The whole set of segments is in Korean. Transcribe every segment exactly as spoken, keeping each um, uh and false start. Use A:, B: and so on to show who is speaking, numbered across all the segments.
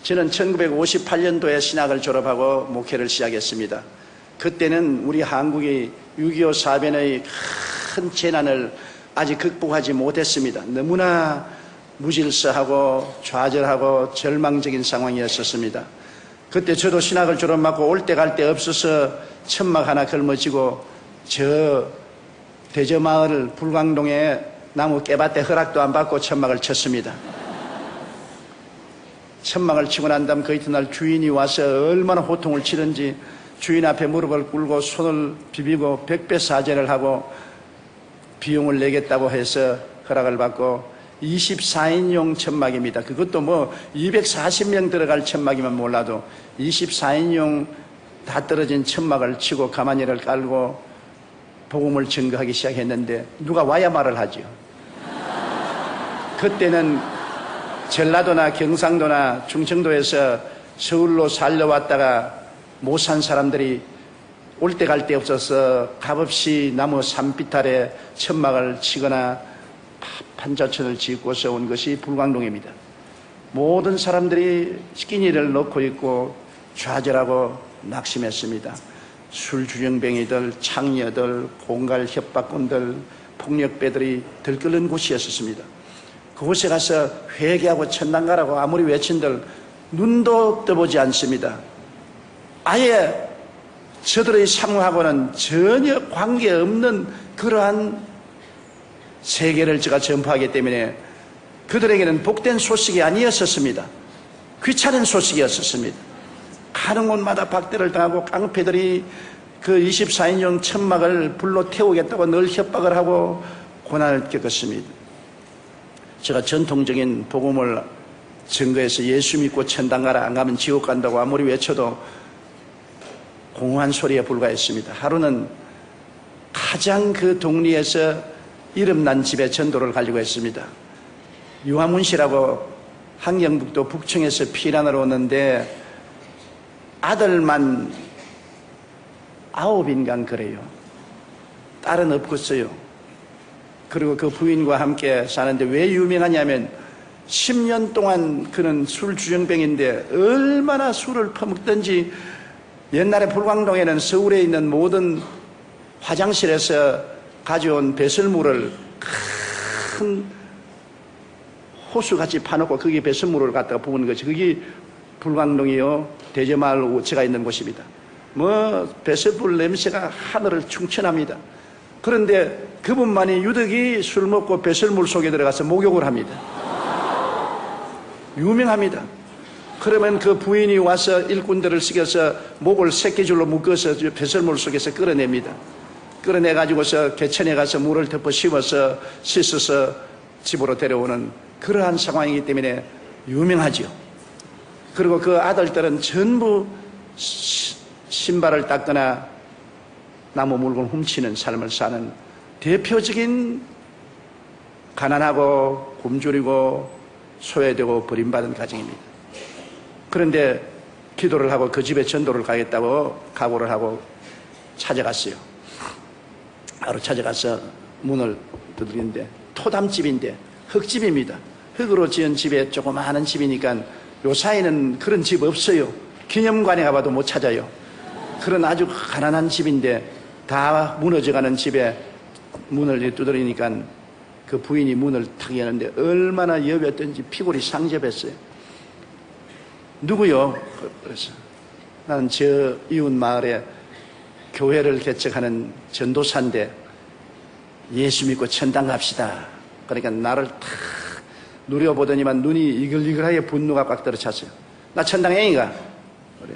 A: 저는 천구백오십팔 년도에 신학을 졸업하고 목회를 시작했습니다. 그때는 우리 한국이 육이오 사변의 큰 재난을 아직 극복하지 못했습니다. 너무나 무질서하고 좌절하고 절망적인 상황이었었습니다. 그때 저도 신학을 졸업하고 올 때 갈 데 없어서 천막 하나 걸머지고 저 대저마을 불광동에 나무 깨밭에 허락도 안 받고 천막을 쳤습니다. 천막을 치고 난 다음 그 이튿날 주인이 와서 얼마나 호통을 치든지 주인 앞에 무릎을 꿇고 손을 비비고 백배사죄를 하고 비용을 내겠다고 해서 허락을 받고 이십사 인용 천막입니다. 그것도 뭐 이백사십 명 들어갈 천막이면 몰라도 이십사 인용 다 떨어진 천막을 치고 가마니를 깔고 복음을 증거하기 시작했는데 누가 와야 말을 하죠. 그때는 전라도나 경상도나 충청도에서 서울로 살려왔다가 못 산 사람들이 올 때 갈 데 없어서 값없이 나무 산비탈에 천막을 치거나 판자촌을 짓고서 온 것이 불광동입니다. 모든 사람들이 끼니를 넣고 있고 좌절하고 낙심했습니다. 술주정뱅이들, 창녀들, 공갈 협박꾼들, 폭력배들이 들끓는 곳이었습니다. 그곳에 가서 회개하고 천당 가라고 아무리 외친들 눈도 떠보지 않습니다. 아예 저들의 상황하고는 전혀 관계없는 그러한 세계를 제가 전파하기 때문에 그들에게는 복된 소식이 아니었었습니다. 귀찮은 소식이었었습니다. 가는 곳마다 박대를 당하고 깡패들이 그 이십사 인용 천막을 불로 태우겠다고 늘 협박을 하고 고난을 겪었습니다. 제가 전통적인 복음을 증거해서 예수 믿고 천당 가라, 안 가면 지옥 간다고 아무리 외쳐도 공허한 소리에 불과했습니다. 하루는 가장 그 동리에서 이름난 집에 전도를 가려고 했습니다. 유화문 씨라고 함경북도 북청에서 피난을 오는데 아들만 아홉인간 그래요. 딸은 없겠어요. 그리고 그 부인과 함께 사는데 왜 유명하냐면 십 년 동안 그는 술주정뱅인데 얼마나 술을 퍼먹든지 옛날에 불광동에는 서울에 있는 모든 화장실에서 가져온 배설물을 큰 호수같이 파놓고 거기에 배설물을 갖다가 부은 것이 그게 불광동이요 대저마을 우체가 있는 곳입니다. 뭐 배설물 냄새가 하늘을 충천합니다. 그런데 그분만이 유독이 술 먹고 배설물 속에 들어가서 목욕을 합니다. 유명합니다. 그러면 그 부인이 와서 일꾼들을 시켜서 목을 새끼줄로 묶어서 배설물 속에서 끌어냅니다. 끌어내가지고서 개천에 가서 물을 덮어 씌워서 씻어서 집으로 데려오는 그러한 상황이기 때문에 유명하죠. 그리고 그 아들들은 전부 신발을 닦거나 나무 물건 훔치는 삶을 사는 대표적인 가난하고 굶주리고 소외되고 버림받은 가정입니다. 그런데 기도를 하고 그 집에 전도를 가겠다고 각오를 하고 찾아갔어요. 바로 찾아가서 문을 두드리는데 토담집인데 흙집입니다. 흙으로 지은 집에 조그마한 집이니까 요 사이는 그런 집 없어요. 기념관에 가봐도 못 찾아요. 그런 아주 가난한 집인데 다 무너져가는 집에 문을 두드리니까 그 부인이 문을 탁 여는데 얼마나 여겼던지 피골이 상접했어요. 누구요? 그래서 나는 저 이웃 마을에 교회를 개척하는 전도사인데 예수 믿고 천당 갑시다. 그러니까 나를 탁 누려보더니만 눈이 이글이글하게 분노가 꽉 들어찼어요. 나 천당 애인가? 그래.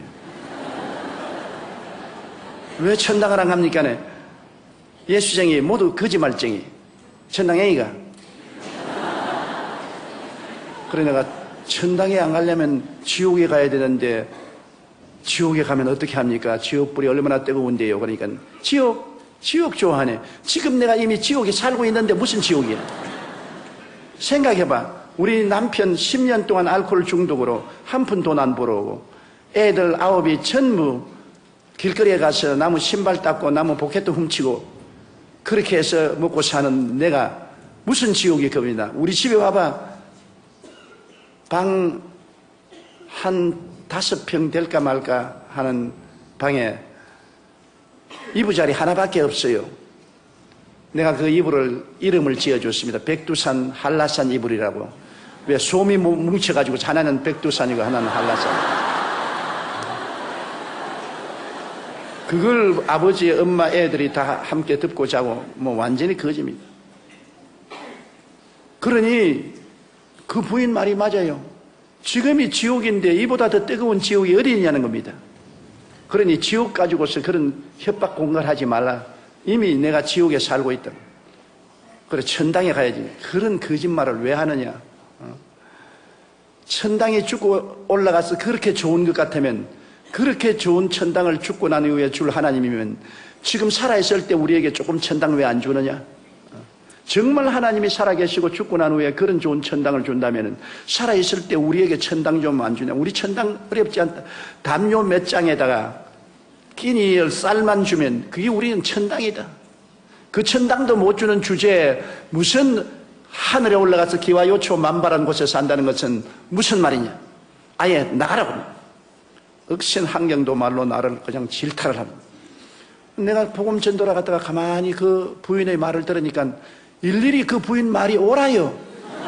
A: 왜 천당을 안 갑니까? 예수쟁이 모두 거짓말쟁이. 천당 애인가? 그래 내가 천당에 안 가려면 지옥에 가야 되는데 지옥에 가면 어떻게 합니까? 지옥불이 얼마나 뜨거운데요. 그러니까 지옥, 지옥 좋아하네. 지금 내가 이미 지옥에 살고 있는데 무슨 지옥이야? 생각해봐. 우리 남편 십 년 동안 알코올 중독으로 한 푼 돈 안 벌어오고 애들 아홉이 전부 길거리에 가서 나무 신발 닦고 나무 포켓도 훔치고 그렇게 해서 먹고 사는 내가 무슨 지옥이 겁니다. 우리 집에 와봐. 방 한 다섯 평 될까 말까 하는 방에 이부자리 하나밖에 없어요. 내가 그 이불을 이름을 지어줬습니다. 백두산 한라산 이불이라고. 왜 솜이 뭉쳐가지고 하나는 백두산이고 하나는 한라산. 그걸 아버지, 엄마, 애들이 다 함께 덮고 자고 뭐 완전히 거짓입니다. 그러니 그 부인 말이 맞아요. 지금이 지옥인데 이보다 더 뜨거운 지옥이 어디 있냐는 겁니다. 그러니 지옥 가지고서 그런 협박 공갈하지 말라. 이미 내가 지옥에 살고 있다. 그래 천당에 가야지. 그런 거짓말을 왜 하느냐. 천당에 죽고 올라가서 그렇게 좋은 것 같으면, 그렇게 좋은 천당을 죽고 난 이후에 줄 하나님이면 지금 살아있을 때 우리에게 조금 천당 왜 안 주느냐. 정말 하나님이 살아계시고 죽고 난 후에 그런 좋은 천당을 준다면 살아있을 때 우리에게 천당 좀 안 주냐. 우리 천당 어렵지 않다. 담요 몇 장에다가 끼니 쌀만 주면 그게 우리는 천당이다. 그 천당도 못 주는 주제에 무슨 하늘에 올라가서 기와 요초 만발한 곳에 산다는 것은 무슨 말이냐. 아예 나가라고. 억신 환경도 말로 나를 그냥 질타를 합니다. 내가 복음 전도라 갔다가 가만히 그 부인의 말을 들으니까 일일이 그 부인 말이 옳아요.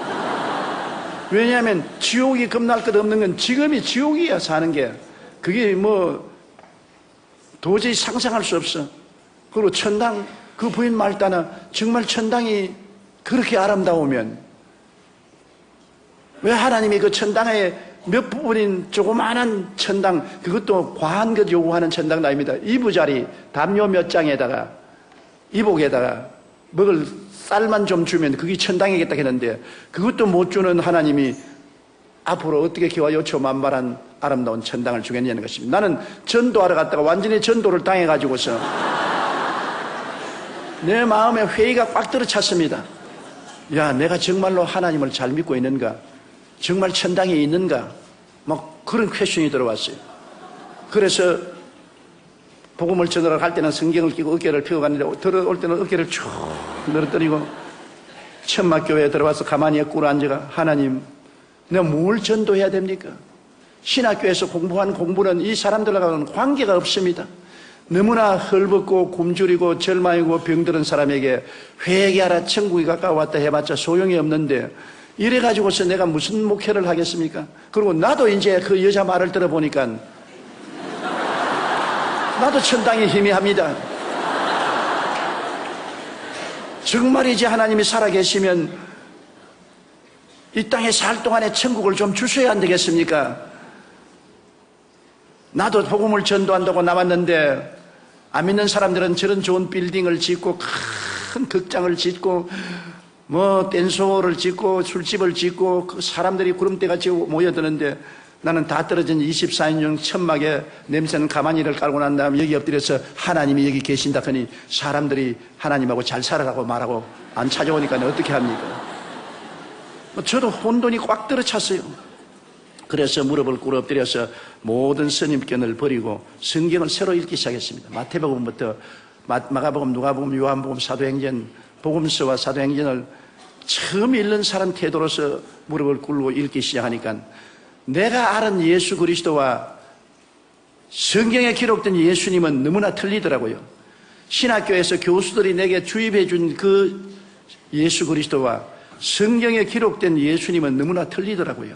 A: 왜냐하면 지옥이 겁날 것 없는 건 지금이 지옥이야. 사는 게 그게 뭐 도저히 상상할 수 없어. 그리고 천당, 그 부인 말 따나 정말 천당이 그렇게 아름다우면 왜 하나님이 그 천당에 몇 부분인 조그마한 천당, 그것도 과한 것 요구하는 천당도 아닙니다. 이부자리 담요 몇 장에다가 이복에다가 먹을 쌀만 좀 주면 그게 천당이겠다 했는데 그것도 못 주는 하나님이 앞으로 어떻게 기와 요초 만발한 아름다운 천당을 주겠냐는 것입니다. 나는 전도하러 갔다가 완전히 전도를 당해가지고서 내 마음에 회의가 꽉 들어찼습니다. 야, 내가 정말로 하나님을 잘 믿고 있는가? 정말 천당에 있는가? 막 그런 퀘션이 들어왔어요. 그래서 복음을 전하러 갈 때는 성경을 끼고 어깨를 펴고 갔는데 들어올 때는 어깨를 쭉 늘어뜨리고 천막교회에 들어와서 가만히 꿇어 앉아가 하나님, 내가 뭘 전도해야 됩니까? 신학교에서 공부한 공부는 이 사람들과는 관계가 없습니다. 너무나 헐벗고 굶주리고 절망이고 병들은 사람에게 회개하라 천국이 가까워왔다 해봤자 소용이 없는데 이래가지고서 내가 무슨 목회를 하겠습니까? 그리고 나도 이제 그 여자 말을 들어보니까 나도 천당에 희미합니다. 정말이지 하나님이 살아계시면 이 땅에 살 동안에 천국을 좀 주셔야 안 되겠습니까? 나도 복음을 전도한다고 나왔는데 안 믿는 사람들은 저런 좋은 빌딩을 짓고 큰 극장을 짓고 뭐 댄스홀을 짓고 술집을 짓고 그 사람들이 구름대같이 모여드는데 나는 다 떨어진 이십사 인용 천막에 냄새는 가만히를 깔고 난 다음에 여기 엎드려서 하나님이 여기 계신다 하니 사람들이 하나님하고 잘 살아라고 말하고 안 찾아오니까 어떻게 합니까? 저도 혼돈이 꽉 들어찼어요. 그래서 무릎을 꿇어 엎드려서 모든 선입견을 버리고 성경을 새로 읽기 시작했습니다. 마태복음부터 마가복음, 누가복음, 요한복음, 사도행전, 복음서와 사도행전을 처음 읽는 사람 태도로서 무릎을 꿇고 읽기 시작하니까 내가 아는 예수 그리스도와 성경에 기록된 예수님은 너무나 틀리더라고요. 신학교에서 교수들이 내게 주입해 준 그 예수 그리스도와 성경에 기록된 예수님은 너무나 틀리더라고요.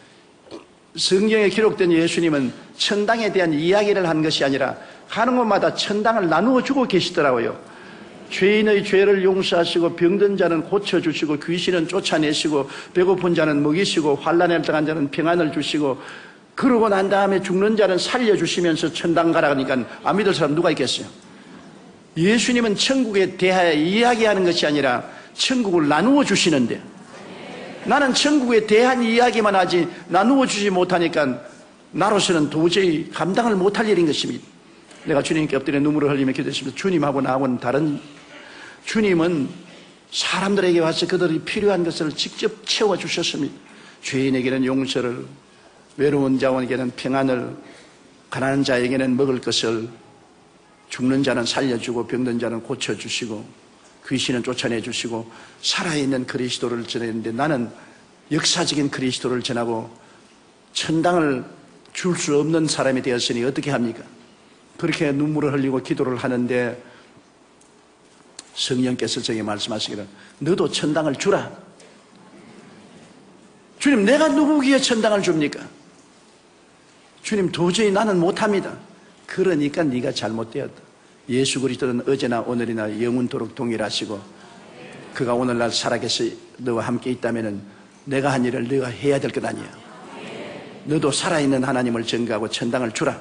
A: 성경에 기록된 예수님은 천당에 대한 이야기를 한 것이 아니라 가는 곳마다 천당을 나누어 주고 계시더라고요. 죄인의 죄를 용서하시고 병든 자는 고쳐주시고 귀신은 쫓아내시고 배고픈 자는 먹이시고 환난에 들어간 자는 평안을 주시고 그러고 난 다음에 죽는 자는 살려주시면서 천당 가라 하니까 안 믿을 사람 누가 있겠어요? 예수님은 천국에 대하여 이야기하는 것이 아니라 천국을 나누어 주시는데 나는 천국에 대한 이야기만 하지 나누어 주지 못하니까 나로서는 도저히 감당을 못할 일인 것입니다. 내가 주님께 엎드려 눈물을 흘리며 기도했습니다. 주님하고 나하고는 다른, 주님은 사람들에게 와서 그들이 필요한 것을 직접 채워주셨습니다. 죄인에게는 용서를, 외로운 자에게는 평안을, 가난한 자에게는 먹을 것을, 죽는 자는 살려주고 병든 자는 고쳐주시고 귀신은 쫓아내주시고 살아있는 그리스도를 전했는데 나는 역사적인 그리스도를 전하고 천당을 줄 수 없는 사람이 되었으니 어떻게 합니까? 그렇게 눈물을 흘리고 기도를 하는데 성령께서 저에게 말씀하시기를 너도 천당을 주라. 주님, 내가 누구기에 천당을 줍니까? 주님, 도저히 나는 못합니다. 그러니까 네가 잘못되었다. 예수 그리스도는 어제나 오늘이나 영원토록 동일하시고 그가 오늘날 살아계셔 너와 함께 있다면 내가 한 일을 네가 해야 될 것 아니야. 너도 살아있는 하나님을 증거하고 천당을 주라.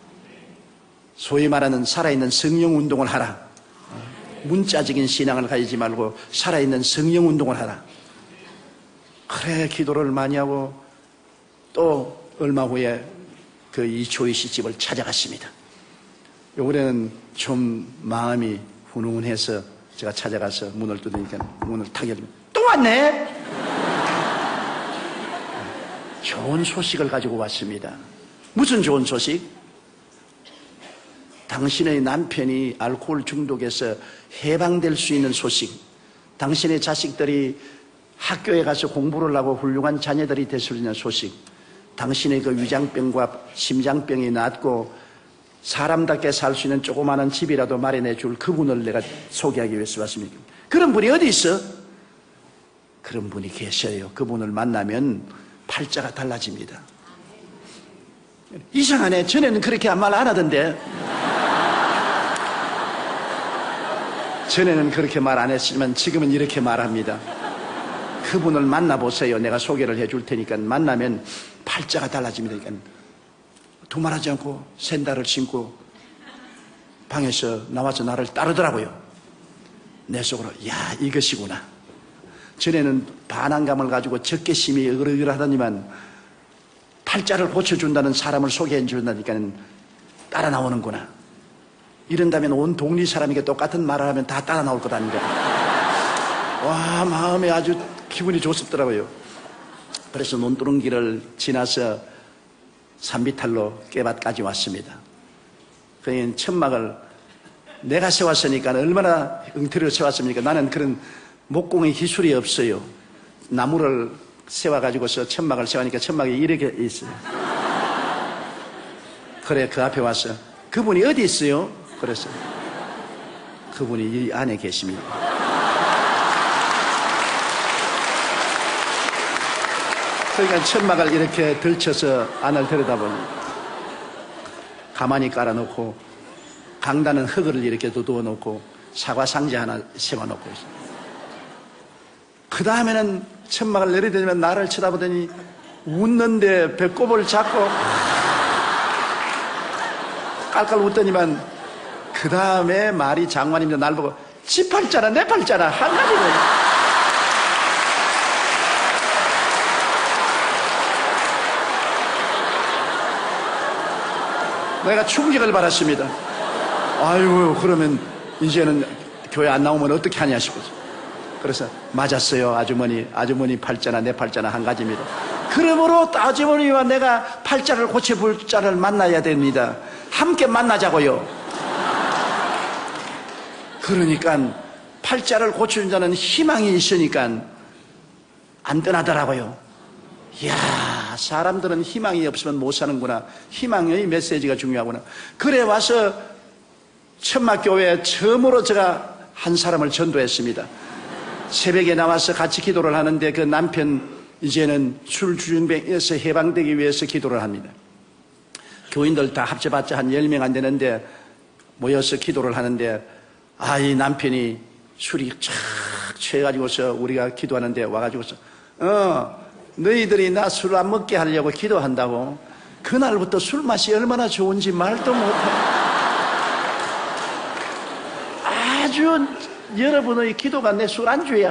A: 소위 말하는 살아있는 성령 운동을 하라. 문자적인 신앙을 가지지 말고 살아있는 성령 운동을 하라. 그래, 기도를 많이 하고 또 얼마 후에 그 이초희 씨 집을 찾아갔습니다. 요번에는 좀 마음이 훈훈해서 제가 찾아가서 문을 뜯으니까 문을 탁 열면 또 왔네? 좋은 소식을 가지고 왔습니다. 무슨 좋은 소식? 당신의 남편이 알코올 중독에서 해방될 수 있는 소식, 당신의 자식들이 학교에 가서 공부를 하고 훌륭한 자녀들이 될 수 있는 소식, 당신의 그 위장병과 심장병이 낫고 사람답게 살 수 있는 조그마한 집이라도 마련해 줄 그분을 내가 소개하기 위해서 왔습니다. 그런 분이 어디 있어? 그런 분이 계셔요. 그분을 만나면 팔자가 달라집니다. 이상하네. 전에는 그렇게 말 안 하던데. 전에는 그렇게 말 안 했지만 지금은 이렇게 말합니다. 그분을 만나보세요. 내가 소개를 해줄 테니까 만나면 팔자가 달라집니다. 그러니까 두말하지 않고 샌들을 신고 방에서 나와서 나를 따르더라고요. 내 속으로 야, 이것이구나. 전에는 반항감을 가지고 적개심이 으르으르하더니만 팔자를 고쳐준다는 사람을 소개해 준다니까 따라 나오는구나. 이런다면 온 동리 사람에게 똑같은 말을 하면 다 따라 나올 것 아닌가. 와, 마음에 아주 기분이 좋습더라고요. 그래서 논두렁길을 지나서 산비탈로 깨밭까지 왔습니다. 그러니 천막을 내가 세웠으니까 얼마나 엉터리로 세웠습니까? 나는 그런 목공의 기술이 없어요. 나무를 세워가지고서 천막을 세우니까 천막이 이렇게 있어요. 그래, 그 앞에 와서 그분이 어디 있어요? 그래서 그분이 이 안에 계십니다. 그러니까 천막을 이렇게 들쳐서 안을 들여다보니 가만히 깔아놓고 강다는 흙을 이렇게 두어 놓고 사과 상자 하나 세워놓고 있어요. 그 다음에는 천막을 내리더니만 나를 쳐다보더니 웃는데 배꼽을 잡고 깔깔 웃더니만 그 다음에 말이 장관입니다. 날 보고 지 팔자나 내 팔자나 한 가지는 내가 충격을 받았습니다. 아이고, 그러면 이제는 교회 안 나오면 어떻게 하냐 싶어서. 그래서 맞았어요. 아주머니, 아주머니 팔자나 내 팔자나 한 가지입니다. 그러므로 아주머니와 내가 팔자를 고쳐볼 자를 만나야 됩니다. 함께 만나자고요. 그러니까 팔자를 고치는 자는 희망이 있으니까 안 떠나더라고요. 이야, 사람들은 희망이 없으면 못 사는구나. 희망의 메시지가 중요하구나. 그래 와서 천막교회에 처음으로 제가 한 사람을 전도했습니다. 새벽에 나와서 같이 기도를 하는데 그 남편 이제는 술주정뱅에서 해방되기 위해서 기도를 합니다. 교인들 다 합쳐봤자 한 열 명 안 되는데 모여서 기도를 하는데 아, 이 남편이 술이 착 취해가지고서 우리가 기도하는데 와가지고서 어 너희들이 나 술 안 먹게 하려고 기도한다고. 그날부터 술 맛이 얼마나 좋은지 말도 못해. 아주 여러분의 기도가 내 술안주야.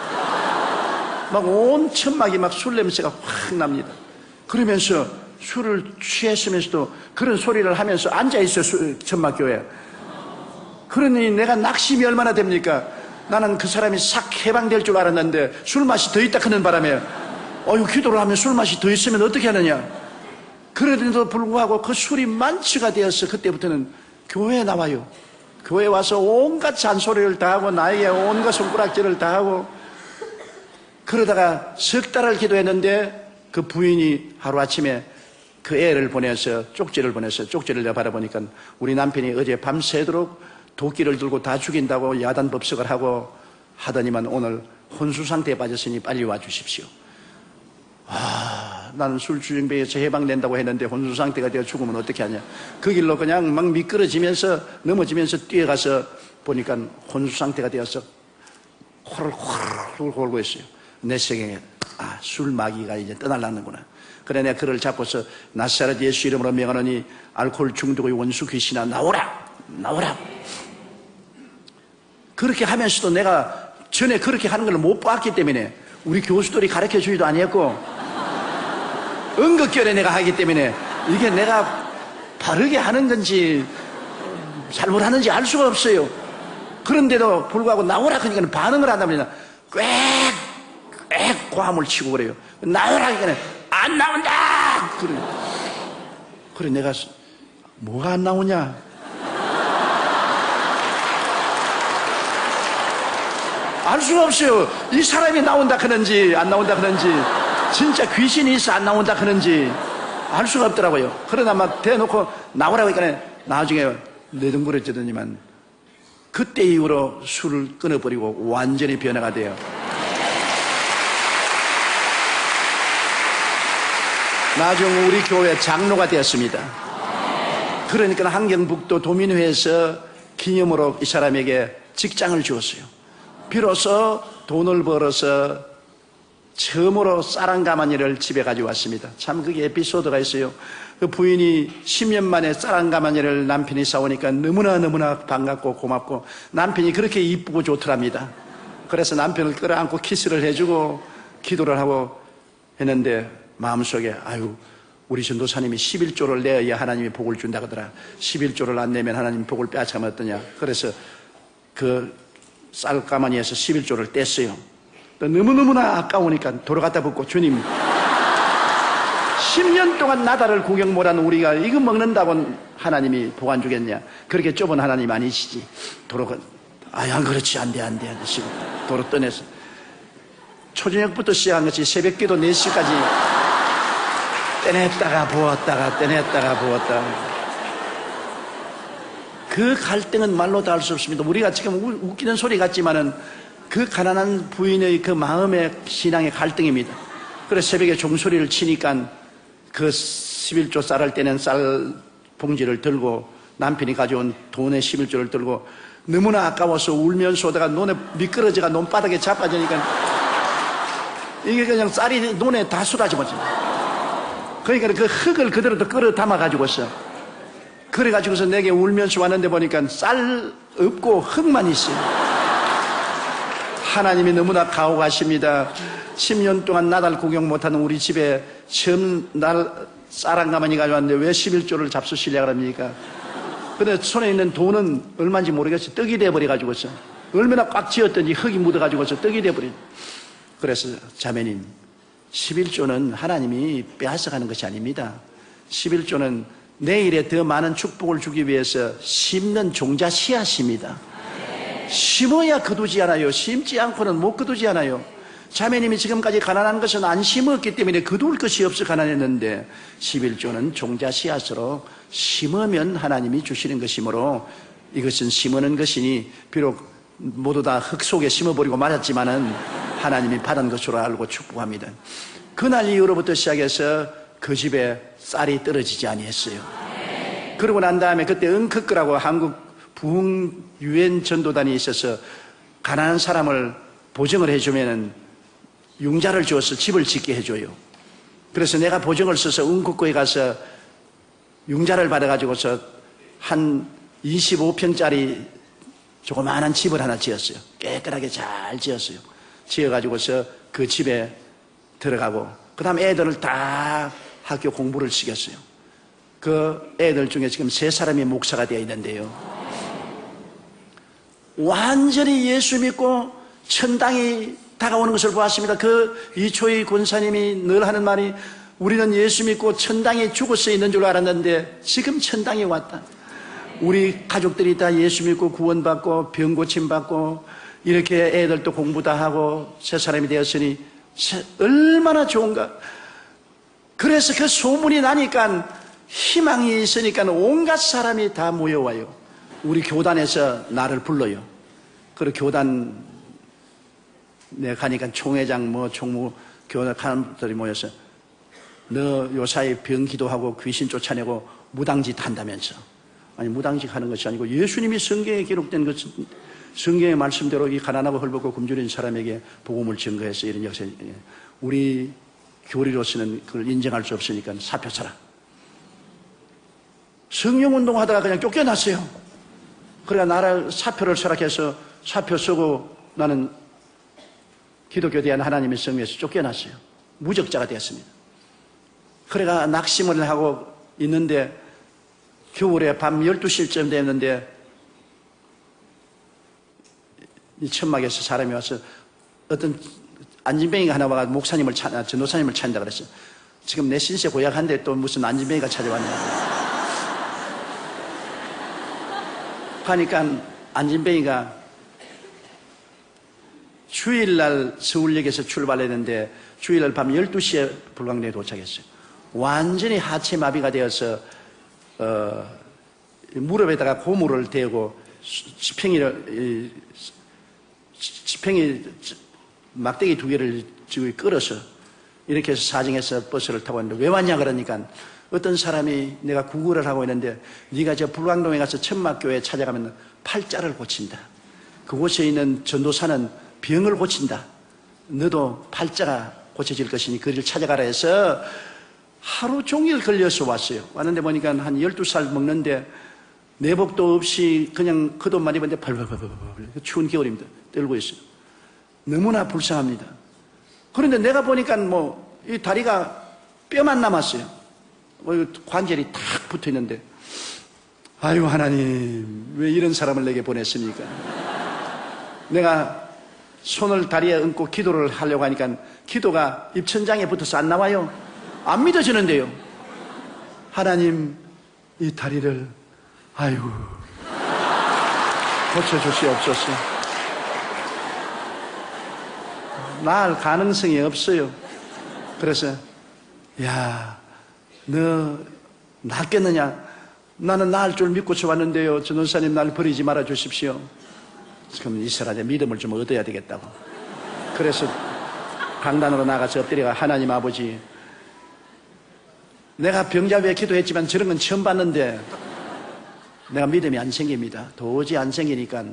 A: 막 온 천막이 막 술 냄새가 확 납니다. 그러면서 술을 취했으면서도 그런 소리를 하면서 앉아있어, 천막교회. 그러니 내가 낙심이 얼마나 됩니까? 나는 그 사람이 싹 해방될 줄 알았는데 술 맛이 더 있다 하는 바람에 어휴, 기도를 하면 술 맛이 더 있으면 어떻게 하느냐. 그래도 불구하고 그 술이 만취가 되어서 그때부터는 교회에 나와요. 교회에 와서 온갖 잔소리를 다 하고 나에게 온갖 손가락질을 다 하고 그러다가 석 달을 기도했는데 그 부인이 하루아침에 그 애를 보내서 쪽지를 보내서 쪽지를 내가 바라보니까 우리 남편이 어제 밤새도록 도끼를 들고 다 죽인다고 야단 법석을 하고 하더니만 오늘 혼수 상태에 빠졌으니 빨리 와주십시오. 아, 나는 술주정뱅이에서 해방된다고 했는데 혼수 상태가 되어 죽으면 어떻게 하냐. 그 길로 그냥 막 미끄러지면서 넘어지면서 뛰어가서 보니까 혼수 상태가 되어서 호를 호를 골고 있어요. 내 생에 아, 술 마귀가 이제 떠날라는구나. 그래 내가 그를 잡고서 나사렛 예수 이름으로 명하노니 알코올 중독의 원수 귀신아 나오라 나오라. 그렇게 하면서도 내가 전에 그렇게 하는 걸 못 봤기 때문에 우리 교수들이 가르쳐 주지도 아니었고 응급결에 내가 하기 때문에 이게 내가 바르게 하는 건지 잘못하는지 알 수가 없어요. 그런데도 불구하고 나오라 그러니까 반응을 한다면 꽥꽥 고함을 치고 그래요. 나오라 그러니까 안 나온다. 그래. 그래 내가 뭐가 안 나오냐? 알 수가 없어요. 이 사람이 나온다 그런지 안 나온다 그런지 진짜 귀신이 있어 안 나온다 그런지 알 수가 없더라고요. 그러다 막 대놓고 나오라고 하니까 나중에 내둥그러지더니만 그때 이후로 술을 끊어버리고 완전히 변화가 돼요. 나중 우리 교회 장로가 되었습니다. 그러니까 한경북도 도민회에서 기념으로 이 사람에게 직장을 주었어요. 비로소 돈을 벌어서 처음으로 쌀한가마니를 집에 가져왔습니다. 참 그게 에피소드가 있어요. 그 부인이 십 년 만에 쌀한가마니를 남편이 사오니까 너무나 너무나 반갑고 고맙고 남편이 그렇게 이쁘고 좋더랍니다. 그래서 남편을 끌어안고 키스를 해주고 기도를 하고 했는데 마음속에 아유 우리 전도사님이 십일조를 내어야 하나님이 복을 준다 그러더라. 십일조를 안 내면 하나님이 복을 빼앗으면 어떠냐. 그래서 그 쌀가마니에서 십일조를 뗐어요. 너무너무나 아까우니까 돌아갔다 붙고 주님 십 년 동안 나다를 구경 못한 우리가 이거 먹는다고 하나님이 복 안 주겠냐. 그렇게 좁은 하나님 아니시지. 도로 아야 그렇지 안 돼 안 돼 하시고 도로 떠내서 초저녁부터 시작한 것이 새벽기도 네 시까지 떼냈다가 부었다가 떼냈다가 부었다가 그 갈등은 말로 다 할 수 없습니다. 우리가 지금 웃기는 소리 같지만은 그 가난한 부인의 그 마음의 신앙의 갈등입니다. 그래서 새벽에 종소리를 치니까 그 십일조 쌀을 떼는 쌀 봉지를 들고 남편이 가져온 돈의 십일조를 들고 너무나 아까워서 울면서 오다가 눈에 미끄러져가 논바닥에 자빠지니까 이게 그냥 쌀이 눈에 다 쏟아져 버려. 그러니까 그 흙을 그대로 또 끌어 담아가지고서 그래가지고서 내게 울면서 왔는데 보니까 쌀 없고 흙만 있어요. 하나님이 너무나 가오가십니다. 십 년 동안 나달 구경 못하는 우리 집에 처음 날 쌀 한 가마니 가져왔는데 왜 십일조를 잡수시려고 합니까? 근데 손에 있는 돈은 얼마인지 모르겠어요. 떡이 돼버려가지고서 얼마나 꽉 쥐었던지 흙이 묻어가지고서 떡이 돼버려. 그래서 자매님 십일조는 하나님이 빼앗아가는 것이 아닙니다. 십일조는 내일에 더 많은 축복을 주기 위해서 심는 종자 씨앗입니다. 심어야 거두지 않아요. 심지 않고는 못 거두지 않아요. 자매님이 지금까지 가난한 것은 안 심었기 때문에 거둘 것이 없어 가난했는데 십일조는 종자 씨앗으로 심으면 하나님이 주시는 것이므로 이것은 심어는 것이니 비록 모두 다 흙 속에 심어버리고 말았지만은 하나님이 받은 것으로 알고 축복합니다. 그날 이후로부터 시작해서 그 집에 쌀이 떨어지지 아니했어요. 그러고 난 다음에 그때 은크크라고 한국 부흥 유엔 전도단이 있어서 가난한 사람을 보증을 해주면은 융자를 주어서 집을 짓게 해줘요. 그래서 내가 보증을 써서 은크크에 가서 융자를 받아가지고서 한 이십오 평짜리 조그마한 집을 하나 지었어요. 깨끗하게 잘 지었어요. 지어가지고서 그 집에 들어가고 그 다음 애들을 다 학교 공부를 시켰어요. 그 애들 중에 지금 세 사람이 목사가 되어 있는데요. 완전히 예수 믿고 천당이 다가오는 것을 보았습니다. 그 이초희 권사님이 늘 하는 말이 우리는 예수 믿고 천당에 죽어서 있는 줄 알았는데 지금 천당이 왔다. 우리 가족들이 다 예수 믿고 구원받고 병 고침받고 이렇게 애들도 공부 다 하고 새 사람이 되었으니 얼마나 좋은가. 그래서 그 소문이 나니까 희망이 있으니까 온갖 사람이 다 모여와요. 우리 교단에서 나를 불러요. 그리고 교단 내가 가니까 총회장 뭐 총무 교단 사람들이 모여서 너 요사이 병 기도하고 귀신 쫓아내고 무당짓 한다면서. 아니 무당짓 하는 것이 아니고 예수님이 성경에 기록된 것, 성경의 말씀대로 이 가난하고 헐벗고 굶주린 사람에게 복음을 증거해서 이런 역사. 우리 교리로서는 그걸 인정할 수 없으니까 사표 쳐라. 성령운동 하다가 그냥 쫓겨났어요. 그러니까 나라 사표를 설악해서 사표 쓰고 나는 기독교 대한 하나님의 성에서 쫓겨났어요. 무적자가 되었습니다. 그래가 낙심을 하고 있는데 겨울에 밤 열두 시쯤 됐는데 이 천막에서 사람이 와서 어떤 안진뱅이가 하나 와가 목사님을 찾, 전도사님을 찾는다 그랬어요. 지금 내 신세 고약한데 또 무슨 안진뱅이가 찾아왔냐. 하니까 안진뱅이가 주일날 서울역에서 출발했는데 주일날 밤 열두 시에 불광동에 도착했어요. 완전히 하체 마비가 되어서 어, 무릎에다가 고무를 대고 지팽이를 지팽이 막대기 두 개를 지고 끌어서 이렇게 해서 사정해서 버스를 타고 왔는데 왜 왔냐 그러니까 어떤 사람이 내가 구걸을 하고 있는데 네가 저 불광동에 가서 천막교회 찾아가면 팔자를 고친다. 그곳에 있는 전도사는 병을 고친다. 너도 팔자가 고쳐질 것이니 그를 찾아가라 해서 하루 종일 걸려서 왔어요. 왔는데 보니까 한 열두 살 먹는데 내복도 없이 그냥 겉옷만 입었는데 벌벌벌벌 추운 겨울입니다. 떨고 있어요. 너무나 불쌍합니다. 그런데 내가 보니까 뭐 이 다리가 뼈만 남았어요. 뭐 관절이 탁 붙어 있는데 아유 하나님 왜 이런 사람을 내게 보냈습니까? 내가 손을 다리에 얹고 기도를 하려고 하니까 기도가 입천장에 붙어서 안 나와요. 안 믿어지는데요. 하나님 이 다리를 아유 고쳐주시옵소서. 나을 가능성이 없어요. 그래서 야 너 낫겠느냐? 나는 나을 줄 믿고 쳐왔는데요. 전도사님 날 버리지 말아 주십시오. 그럼 이 사람의 믿음을 좀 얻어야 되겠다고. 그래서 강단으로 나가서 엎드려가 하나님 아버지 내가 병자부에 기도했지만 저런 건 처음 봤는데 내가 믿음이 안 생깁니다. 도저히 안 생기니까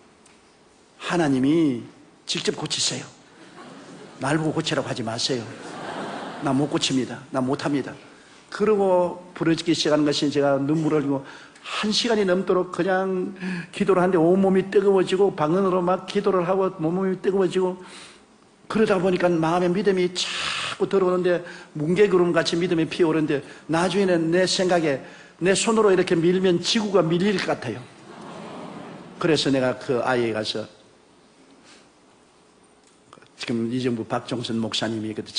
A: 하나님이 직접 고치세요. 날 보고 고치라고 하지 마세요. 나 못 고칩니다. 나 못합니다. 그러고 부러지기 시작하는 것이 제가 눈물을 흘리고 한 시간이 넘도록 그냥 기도를 하는데 온몸이 뜨거워지고 방언으로 막 기도를 하고 온몸이 뜨거워지고 그러다 보니까 마음의 믿음이 자꾸 들어오는데 뭉게구름같이 믿음이 피어오르는데 나중에는 내 생각에 내 손으로 이렇게 밀면 지구가 밀릴 것 같아요. 그래서 내가 그 아이에 가서 지금 이정부 박종선 목사님이 그때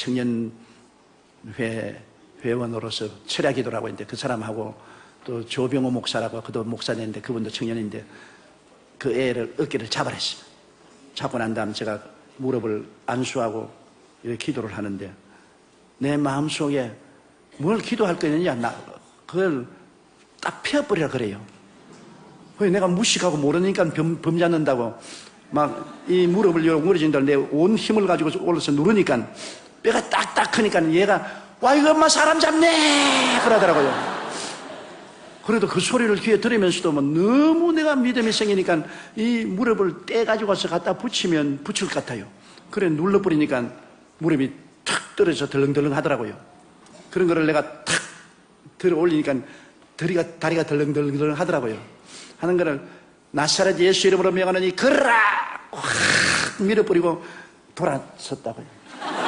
A: 청년회 회원으로서 철야 기도를 하고 있는데 그 사람하고 또 조병호 목사라고 그도 목사인데 그분도 청년인데 그 애를 어깨를 잡아냈어요. 잡고 난 다음 제가 무릎을 안수하고 이렇게 기도를 하는데 내 마음속에 뭘 기도할 거냐 나 그걸 딱 펴버리라 그래요. 왜 내가 무식하고 모르니까 범, 범잡는다고 막 이 무릎을 웅그러진다 내 온 힘을 가지고 올라서 누르니까 뼈가 딱딱 크니까 얘가 와 이거 엄마 사람 잡네 그러더라고요. 그래도 그 소리를 귀에 들으면서도 뭐 너무 내가 믿음이 생기니까 이 무릎을 떼가지고 와서 갖다 붙이면 붙일 것 같아요. 그래 눌러버리니까 무릎이 탁 떨어져서 덜렁덜렁 하더라고요. 그런 거를 내가 탁 들어 올리니까 다리가, 다리가 덜렁덜렁 하더라고요. 하는 거를 나사렛 예수 이름으로 명하느니 걸어라! 확 밀어버리고 돌아섰다고요.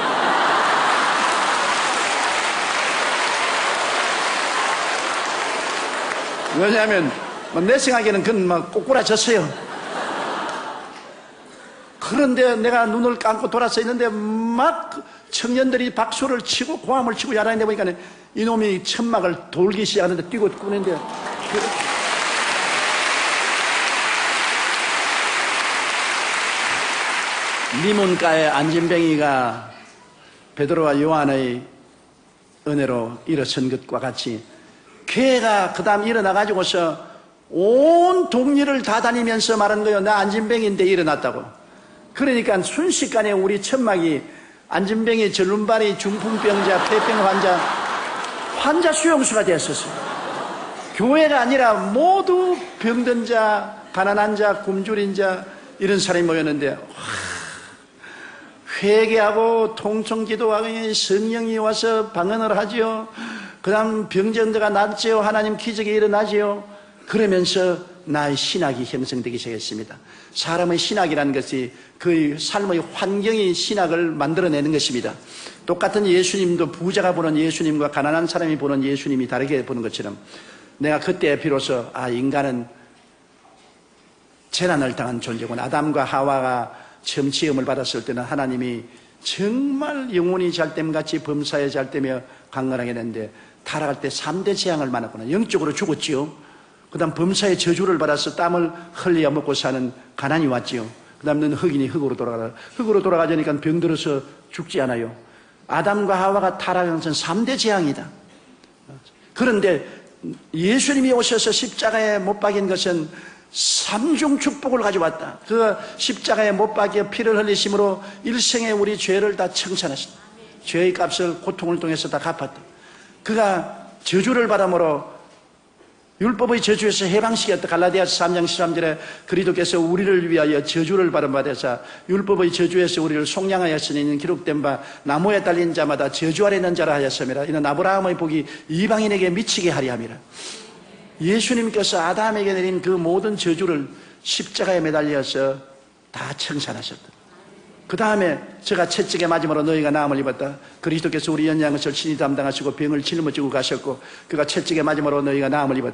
A: 왜냐하면 내 생각에는 그건 막 꼬꾸라졌어요. 그런데 내가 눈을 감고 돌아서 있는데 막 청년들이 박수를 치고 고함을 치고 야단인데 보니까 이놈이 천막을 돌기 시작하는데 뛰고 꾸는데 미문가의 안진뱅이가 베드로와 요한의 은혜로 일어선 것과 같이 교회가 그 다음 일어나가지고서 온 동리를 다 다니면서 말한 거예요. 나 안진병인데 일어났다고. 그러니까 순식간에 우리 천막이 안진병이, 전lum발이, 중풍병자, 폐병 환자, 환자 수용소가 되었었어요. 교회가 아니라 모두 병든 자, 가난한 자, 굶주린 자, 이런 사람이 모였는데 회개하고 통성기도하고 성령이 와서 방언을 하지요. 그 다음 병정자가 낫지요. 하나님 기적이 일어나지요. 그러면서 나의 신학이 형성되기 시작했습니다. 사람의 신학이라는 것이 그 삶의 환경이 신학을 만들어내는 것입니다. 똑같은 예수님도 부자가 보는 예수님과 가난한 사람이 보는 예수님이 다르게 보는 것처럼 내가 그때 비로소 아, 인간은 재난을 당한 존재구나. 아담과 하와가 처음 지음을 받았을 때는 하나님이 정말 영혼이 잘됨같이 범사에 잘되며 강건하게 했는데 타락할 때 삼 대 재앙을 만났구나. 영적으로 죽었지요. 그 다음 범사의 저주를 받아서 땀을 흘려 먹고 사는 가난이 왔지요. 그 다음 너는 흑인이 흑으로 돌아가라. 흑으로 돌아가자니까 병들어서 죽지 않아요. 아담과 하와가 타락한 것은 삼 대 재앙이다. 그런데 예수님이 오셔서 십자가에 못 박인 것은 삼중 축복을 가져왔다. 그 십자가에 못 박여 피를 흘리심으로 일생에 우리 죄를 다 청산하셨다. 죄의 값을 고통을 통해서 다 갚았다. 그가 저주를 받음으로 율법의 저주에서 해방시켰다. 갈라디아서 삼 장 십삼 절에 그리스도께서 우리를 위하여 저주를 받은 바 되사 율법의 저주에서 우리를 속량하였으니 기록된 바 나무에 달린 자마다 저주 아래 있는 자라 하였음이라. 이는 아브라함의 복이 이방인에게 미치게 하리 함이라. 예수님께서 아담에게 내린 그 모든 저주를 십자가에 매달려서 다 청산하셨다. 그 다음에 제가 채찍에 맞음으로 너희가 나음을 입었다. 그리스도께서 우리 연약한 것을 친히 담당하시고 병을 짊어지고 가셨고 그가 채찍에 맞음으로 너희가 나음을 입었다.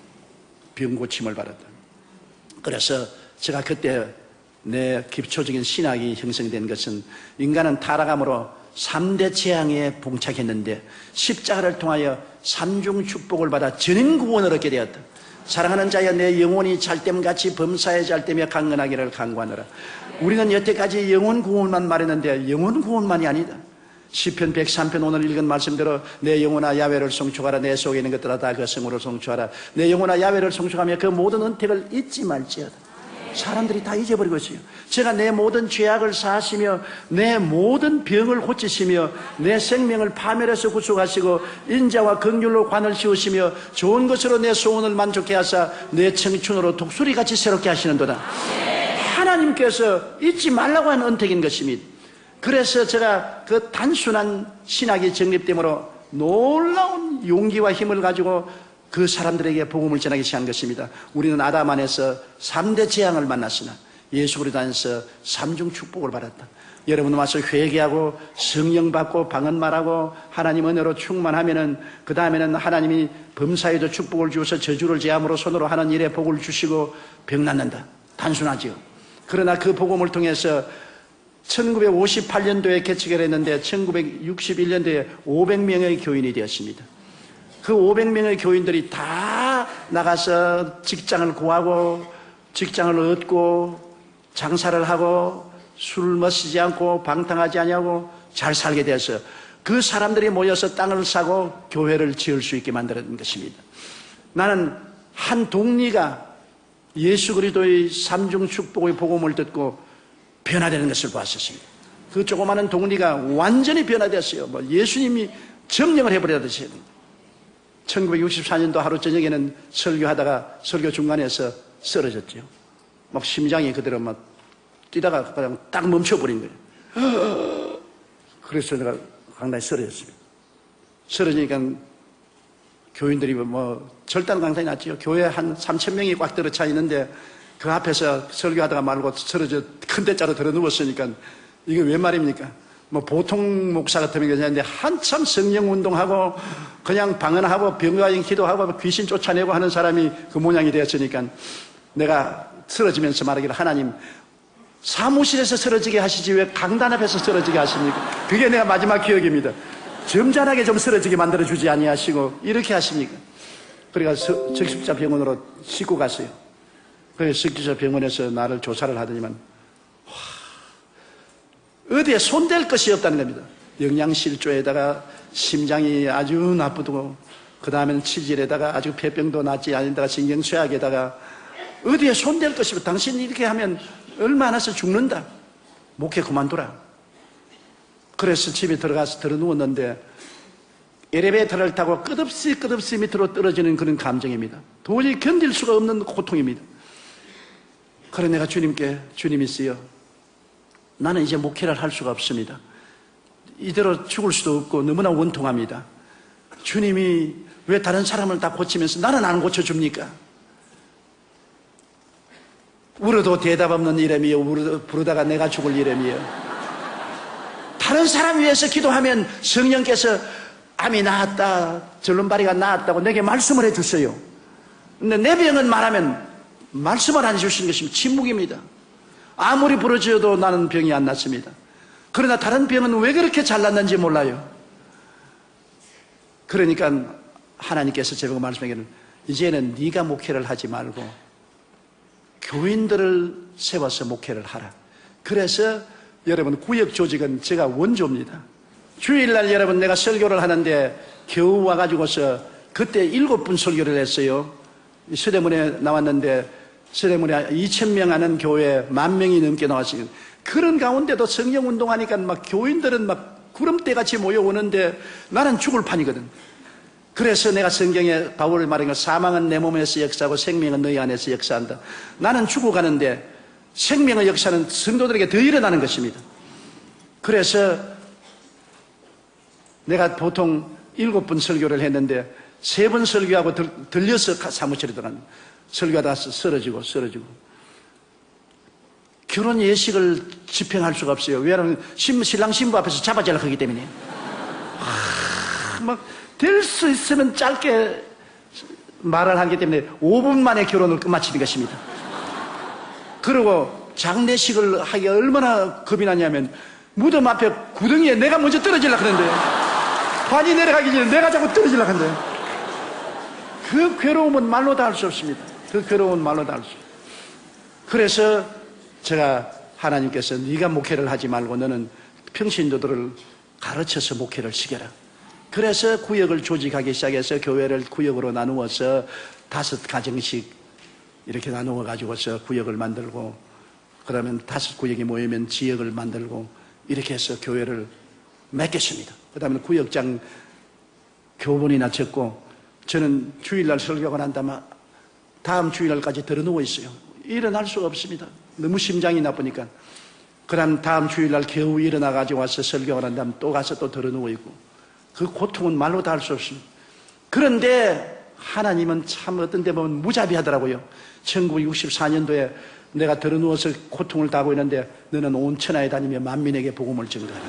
A: 병 고침을 받았다. 그래서 제가 그때 내 기초적인 신학이 형성된 것은 인간은 타락함으로 삼 대 재앙에 봉착했는데 십자가를 통하여 삼중 축복을 받아 전인 구원을 얻게 되었다. 사랑하는 자여 내 영혼이 잘됨같이 범사에 잘되며 강건하기를 간구하노라. 우리는 여태까지 영혼 구원만 말했는데 영혼 구원만이 아니다. 시편 백삼 편 오늘 읽은 말씀대로 내 영혼아 야훼를 송축하라. 내 속에 있는 것들아 다 그 성으로 송축하라. 내 영혼아 야훼를 송축하며 그 모든 은택을 잊지 말지어다. 사람들이 다 잊어버리고 있어요. 제가 내 모든 죄악을 사하시며 내 모든 병을 고치시며 내 생명을 파멸해서 구속하시고 인자와 긍휼로 관을 씌우시며 좋은 것으로 내 소원을 만족케 하사 내 청춘으로 독수리같이 새롭게 하시는도다. 하나님께서 잊지 말라고 하는 은택인 것입니다. 그래서 제가 그 단순한 신학이 정립되므로 놀라운 용기와 힘을 가지고 그 사람들에게 복음을 전하기 시작한 것입니다. 우리는 아담 안에서 삼 대 재앙을 만났으나 예수 그리스도 안에서 삼중 축복을 받았다. 여러분 와서 회개하고 성령 받고 방언 말하고 하나님 은혜로 충만하면은 그 다음에는 하나님이 범사에도 축복을 주어서 저주를 제함으로 손으로 하는 일에 복을 주시고 병 낫는다. 단순하지요. 그러나 그 복음을 통해서 천구백오십팔 년도에 개척을 했는데 천구백육십일 년도에 오백 명의 교인이 되었습니다. 그 오백 명의 교인들이 다 나가서 직장을 구하고 직장을 얻고 장사를 하고 술을 마시지 않고 방탕하지 않냐고 잘 살게 돼서 그 사람들이 모여서 땅을 사고 교회를 지을 수 있게 만드는 것입니다. 나는 한 동리가 예수 그리스도의 삼중 축복의 복음을 듣고 변화되는 것을 봤었습니다. 그 조그마한 동리가 완전히 변화됐어요. 뭐 예수님이 점령을 해버렸듯이. 천구백육십사 년도 하루 저녁에는 설교하다가 설교 중간에서 쓰러졌죠. 막 심장이 그대로 막 뛰다가 그냥 딱 멈춰버린 거예요. 그래서 내가 강단에 쓰러졌습니다. 쓰러지니까 교인들이 뭐 절단 강단이 났죠. 교회 한 삼천 명이 꽉 들어차 있는데 그 앞에서 설교하다가 말고 쓰러져 큰 대자로 들어 누웠으니까 이게 왜 말입니까? 뭐 보통 목사 같으면 괜찮은데 한참 성령 운동하고 그냥 방언하고 병과인 기도하고 귀신 쫓아내고 하는 사람이 그 모양이 되었으니까 내가 쓰러지면서 말하기를 하나님 사무실에서 쓰러지게 하시지 왜 강단 앞에서 쓰러지게 하십니까? 그게 내가 마지막 기억입니다. 점잖하게 좀 쓰러지게 만들어주지 아니하시고 이렇게 하십니까? 그래서 적십자 병원으로 싣고 갔어요. 그래서 적십자 병원에서 나를 조사를 하더니만 어디에 손댈 것이 없다는 겁니다. 영양실조에다가 심장이 아주 나쁘고 그 다음에는 치질에다가 아주 폐병도 낫지 않는다가 신경쇠약에다가 어디에 손댈 것이 없어. 당신이 이렇게 하면 얼마 안 해서 죽는다. 목회 그만두라. 그래서 집에 들어가서 들어 누웠는데 엘리베이터를 타고 끝없이 끝없이 밑으로 떨어지는 그런 감정입니다. 도저히 견딜 수가 없는 고통입니다. 그래 내가 주님께 주님 있어요. 나는 이제 목회를 할 수가 없습니다. 이대로 죽을 수도 없고 너무나 원통합니다. 주님이 왜 다른 사람을 다 고치면서 나는 안 고쳐줍니까? 울어도 대답 없는 이름이요. 울어, 부르다가 내가 죽을 이름이요. 다른 사람 위해서 기도하면 성령께서 암이 나았다, 절름발이가 나았다고 내게 말씀을 해주세요. 근데 내 병은 말하면 말씀을 안 해주시는 것이면 침묵입니다. 아무리 부르짖어도 나는 병이 안 낫습니다. 그러나 다른 병은 왜 그렇게 잘 낫는지 몰라요. 그러니까 하나님께서 제가 말씀하기를 이제는 네가 목회를 하지 말고 교인들을 세워서 목회를 하라. 그래서 여러분 구역 조직은 제가 원조입니다. 주일날 여러분 내가 설교를 하는데 겨우 와가지고서 그때 일곱 분 설교를 했어요. 서대문에 나왔는데 서대문에 이천 명 하는 교회에 만 명이 넘게 나왔어요. 그런 가운데도 성령운동하니까 막 교인들은 막 구름대같이 모여오는데 나는 죽을 판이거든. 그래서 내가 성경에 바울이 말한 거 사망은 내 몸에서 역사하고 생명은 너희 안에서 역사한다. 나는 죽어가는데 생명의 역사는 성도들에게 더 일어나는 것입니다. 그래서 내가 보통 일곱 번 설교를 했는데 세 번 설교하고 들, 들려서 사무실에 들어간 설교하다가 쓰러지고 쓰러지고 결혼 예식을 집행할 수가 없어요. 왜냐하면 신랑 신부 앞에서 잡아주려고 하기 때문에 막 될 수 있으면 짧게 말을 하기 때문에 오 분 만에 결혼을 끝마치는 것입니다. 그리고 장례식을 하기가 얼마나 겁이 나냐면 무덤 앞에 구덩이에 내가 먼저 떨어지려고 하는데요. 관이 내려가기 전에 내가 자꾸 떨어지려고 하는데요. 그 괴로움은 말로 다 할 수 없습니다. 그 괴로움은 말로 다 할 수 없습니다. 그래서 제가 하나님께서 네가 목회를 하지 말고 너는 평신도들을 가르쳐서 목회를 시켜라. 그래서 구역을 조직하기 시작해서 교회를 구역으로 나누어서 다섯 가정씩 이렇게 나누어 가지고서 구역을 만들고 그러면 다섯 구역이 모이면 지역을 만들고 이렇게 해서 교회를 맺겠습니다. 그 다음에 구역장 교본이나 적고 저는 주일날 설교가 난 다음에 다음 주일날까지 들어 누워 있어요. 일어날 수가 없습니다. 너무 심장이 나쁘니까. 그 다음 다음 주일날 겨우 일어나가지고 와서 설교가 난 다음에 또 가서 또 들어 누워 있고 그 고통은 말로 다 할 수 없습니다. 그런데 하나님은 참 어떤 데 보면 무자비하더라고요. 천구백육십사 년도에 내가 들어 누워서 고통을 당하고 있는데 너는 온 천하에 다니며 만민에게 복음을 증거하라.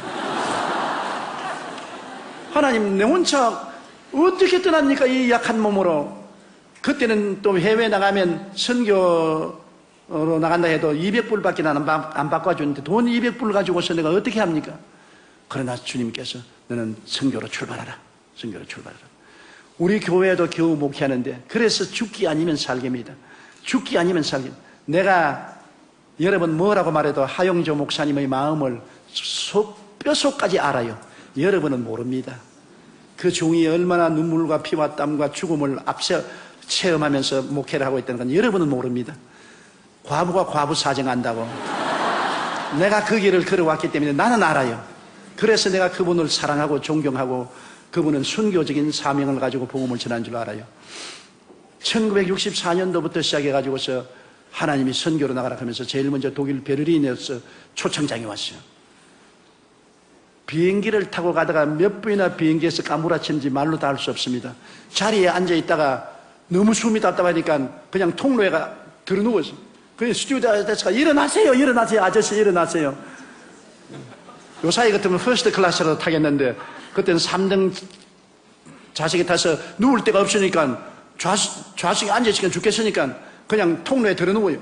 A: 하나님 내 혼자 어떻게 떠납니까? 이 약한 몸으로. 그때는 또 해외 나가면 선교로 나간다 해도 이백 불밖에 안, 안 바꿔주는데 돈 이백 불 가지고서 내가 어떻게 합니까? 그러나 주님께서 너는 선교로 출발하라. 선교로 출발하라. 우리 교회도 겨우 목회하는데 그래서 죽기 아니면 살기입니다. 죽기 아니면 살기. 내가 여러분 뭐라고 말해도 하용조 목사님의 마음을 속, 뼛속까지 알아요. 여러분은 모릅니다. 그 종이 얼마나 눈물과 피와 땀과 죽음을 앞서 체험하면서 목회를 하고 있다는 건 여러분은 모릅니다. 과부가 과부 사정 안다고. 내가 그 길을 걸어왔기 때문에 나는 알아요. 그래서 내가 그분을 사랑하고 존경하고 그분은 순교적인 사명을 가지고 복음을 전한 줄 알아요. 천구백육십사 년도부터 시작해가지고서 하나님이 선교로 나가라 하면서 제일 먼저 독일 베를린에서 초청장이 왔어요. 비행기를 타고 가다가 몇 분이나 비행기에서 까무라치는지 말로 다 할 수 없습니다. 자리에 앉아있다가 너무 숨이 답답하니까 그냥 통로에 들어 누웠어요. 그래서 스튜디오에서가 일어나세요, 일어나세요, 아저씨 일어나세요. 요 사이 같으면 퍼스트 클래스로 타겠는데 그때는 삼 등 좌석에 타서 누울 데가 없으니까 좌석, 좌석에 앉아있으니까 죽겠으니까 그냥 통로에 들어 누워요.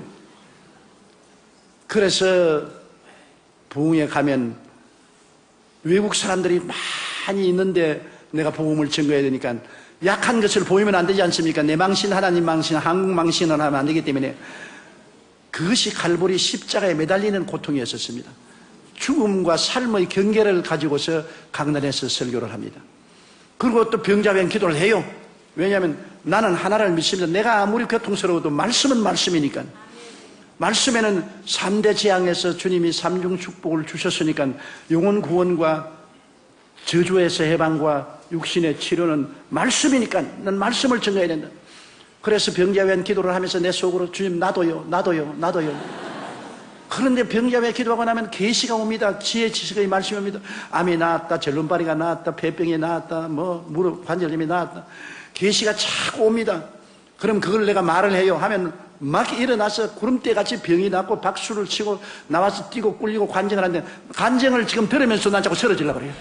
A: 그래서 부흥에 가면 외국 사람들이 많이 있는데 내가 복음을 증거해야 되니까 약한 것을 보이면 안 되지 않습니까? 내 망신, 하나님 망신, 한국 망신을 하면 안 되기 때문에 그것이 갈보리 십자가에 매달리는 고통이었었습니다. 죽음과 삶의 경계를 가지고서 강단에서 설교를 합니다. 그리고 또 병자변 기도를 해요. 왜냐하면 나는 하나를 믿습니다. 내가 아무리 고통스러워도 말씀은 말씀이니까. 말씀에는 삼 대 재앙에서 주님이 삼중 축복을 주셨으니까 영혼 구원과 저주에서 해방과 육신의 치료는 말씀이니까 난 말씀을 전해야 된다. 그래서 병자변 기도를 하면서 내 속으로 주님 나도요 나도요 나도요. 그런데 병자변 기도하고 나면 계시가 옵니다. 지혜 지식의 말씀이 옵니다. 암이 나았다, 절름발이가 나았다, 폐병이 나았다, 뭐 무릎 관절염이 나았다. 계시가 자꾸 옵니다. 그럼 그걸 내가 말을 해요 하면 막 일어나서 구름대같이 병이 났고 박수를 치고 나와서 뛰고 꿀리고 관쟁을 하는데, 관쟁을 지금 들으면서 난 자꾸 쓰러지려고 그래요.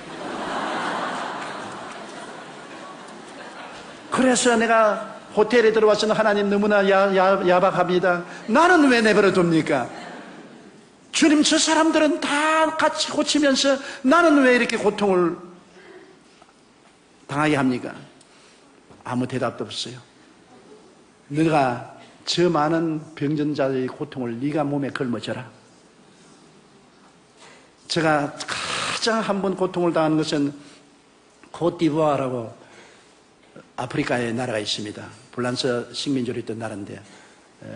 A: 그래서 내가 호텔에 들어와서는 하나님 너무나 야, 야, 야박합니다. 나는 왜 내버려 둡니까? 주님, 저 사람들은 다 같이 고치면서 나는 왜 이렇게 고통을 당하게 합니까? 아무 대답도 없어요. 너가 저 많은 병전자의 고통을 네가 몸에 걸머져라. 제가 가장 한 번 고통을 당한 것은 코트디부아르라고 아프리카의 나라가 있습니다. 불란서 식민지로 있던 나라인데 에...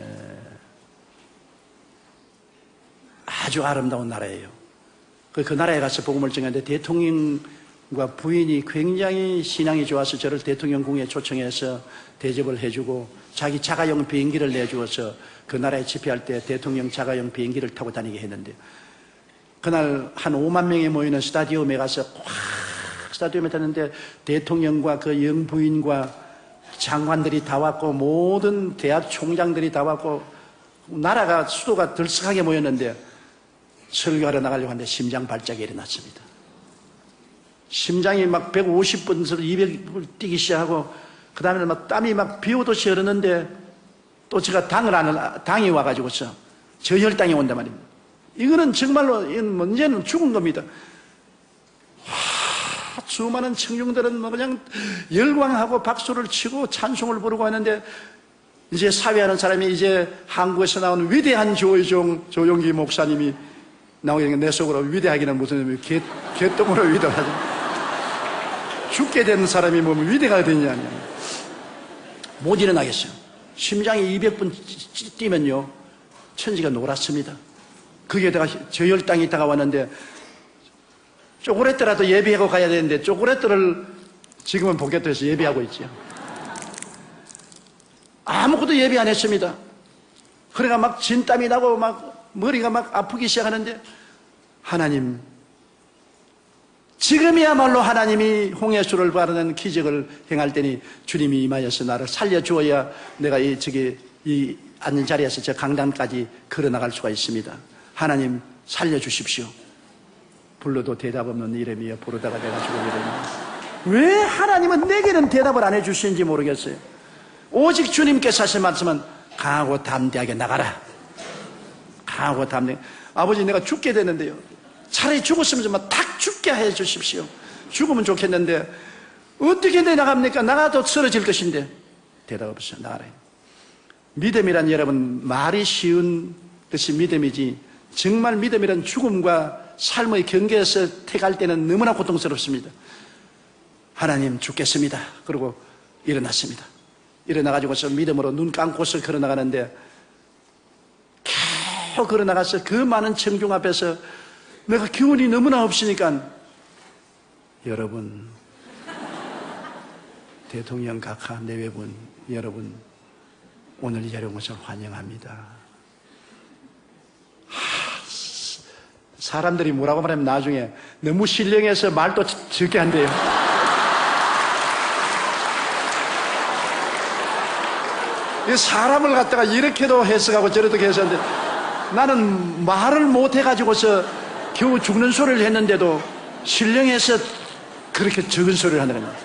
A: 아주 아름다운 나라예요. 그, 그 나라에 가서 복음을 전했는데 대통령과 부인이 굉장히 신앙이 좋아서 저를 대통령궁에 초청해서 대접을 해주고 자기 자가용 비행기를 내주어서 그 나라에 집회할 때 대통령 자가용 비행기를 타고 다니게 했는데, 그날 한 오만 명이 모이는 스타디움에 가서 확 스타디움에 탔는데 대통령과 그 영부인과 장관들이 다 왔고 모든 대학 총장들이 다 왔고 나라가 수도가 들썩하게 모였는데 설교하러 나가려고 하는데 심장 발작이 일어났습니다. 심장이 막 백오십 번에서 이백 번 뛰기 시작하고 그 다음에 막 땀이 막 비 오듯이 흐르는데 또 제가 당을 안, 당이 와가지고서 저혈당이 온단 말입니다. 이거는 정말로 이건 문제는 죽은 겁니다. 하, 수많은 청중들은 뭐 그냥 열광하고 박수를 치고 찬송을 부르고 하는데 이제 사회하는 사람이 이제 한국에서 나온 위대한 조의종 조용기 목사님이 나오게 내 속으로 위대하기는 무슨 개, 개똥으로 위대하지. 죽게 되는 사람이 뭐 위대가 되느냐. 못 일어나겠어요. 심장이 이백 번 뛰면요 천지가 노랗습니다. 거기에다가 저혈당이 있다가 왔는데 쪼그레뜨라도 예비하고 가야 되는데 쪼그레뜨를 지금은 복귀해서 예비하고 있죠. 아무것도 예비 안 했습니다. 그러니까 막 진땀이 나고 막 머리가 막 아프기 시작하는데 하나님, 지금이야말로 하나님이 홍해수를 바르는 기적을 행할 때니 주님이 임하여서 나를 살려주어야 내가 이 저기 이 앉는 자리에서 저 강단까지 걸어나갈 수가 있습니다. 하나님 살려주십시오. 불러도 대답 없는 이름이여 부르다가 내가 죽을 이름이여. 왜 하나님은 내게는 대답을 안 해주시는지 모르겠어요. 오직 주님께서 하신 말씀은 강하고 담대하게 나가라. 강하고 담대하게. 아버지, 내가 죽게 되는데요, 차라리 죽었으면 좀 탁 죽게 해 주십시오. 죽으면 좋겠는데 어떻게 내 나갑니까? 나가도 쓰러질 것인데. 대답 없어요. 나가라. 믿음이란 여러분 말이 쉬운 것이 믿음이지 정말 믿음이란 죽음과 삶의 경계에서 택할 때는 너무나 고통스럽습니다. 하나님 죽겠습니다. 그리고 일어났습니다. 일어나가지고서 믿음으로 눈 감고서 걸어나가는데 계속 걸어나가서 그 많은 청중 앞에서 내가 기운이 너무나 없으니까, 여러분, 대통령 각하 내외분 여러분, 오늘 이 자리에 온 것을 환영합니다. 하, 사람들이 뭐라고 말하면 나중에 너무 신령해서 말도 적게 한대요. 사람을 갖다가 이렇게도 해석하고 저렇게 해석하는데 나는 말을 못해가지고서 겨우 죽는 소리를 했는데도 신령해서 그렇게 적은 소리를 하는 겁니다.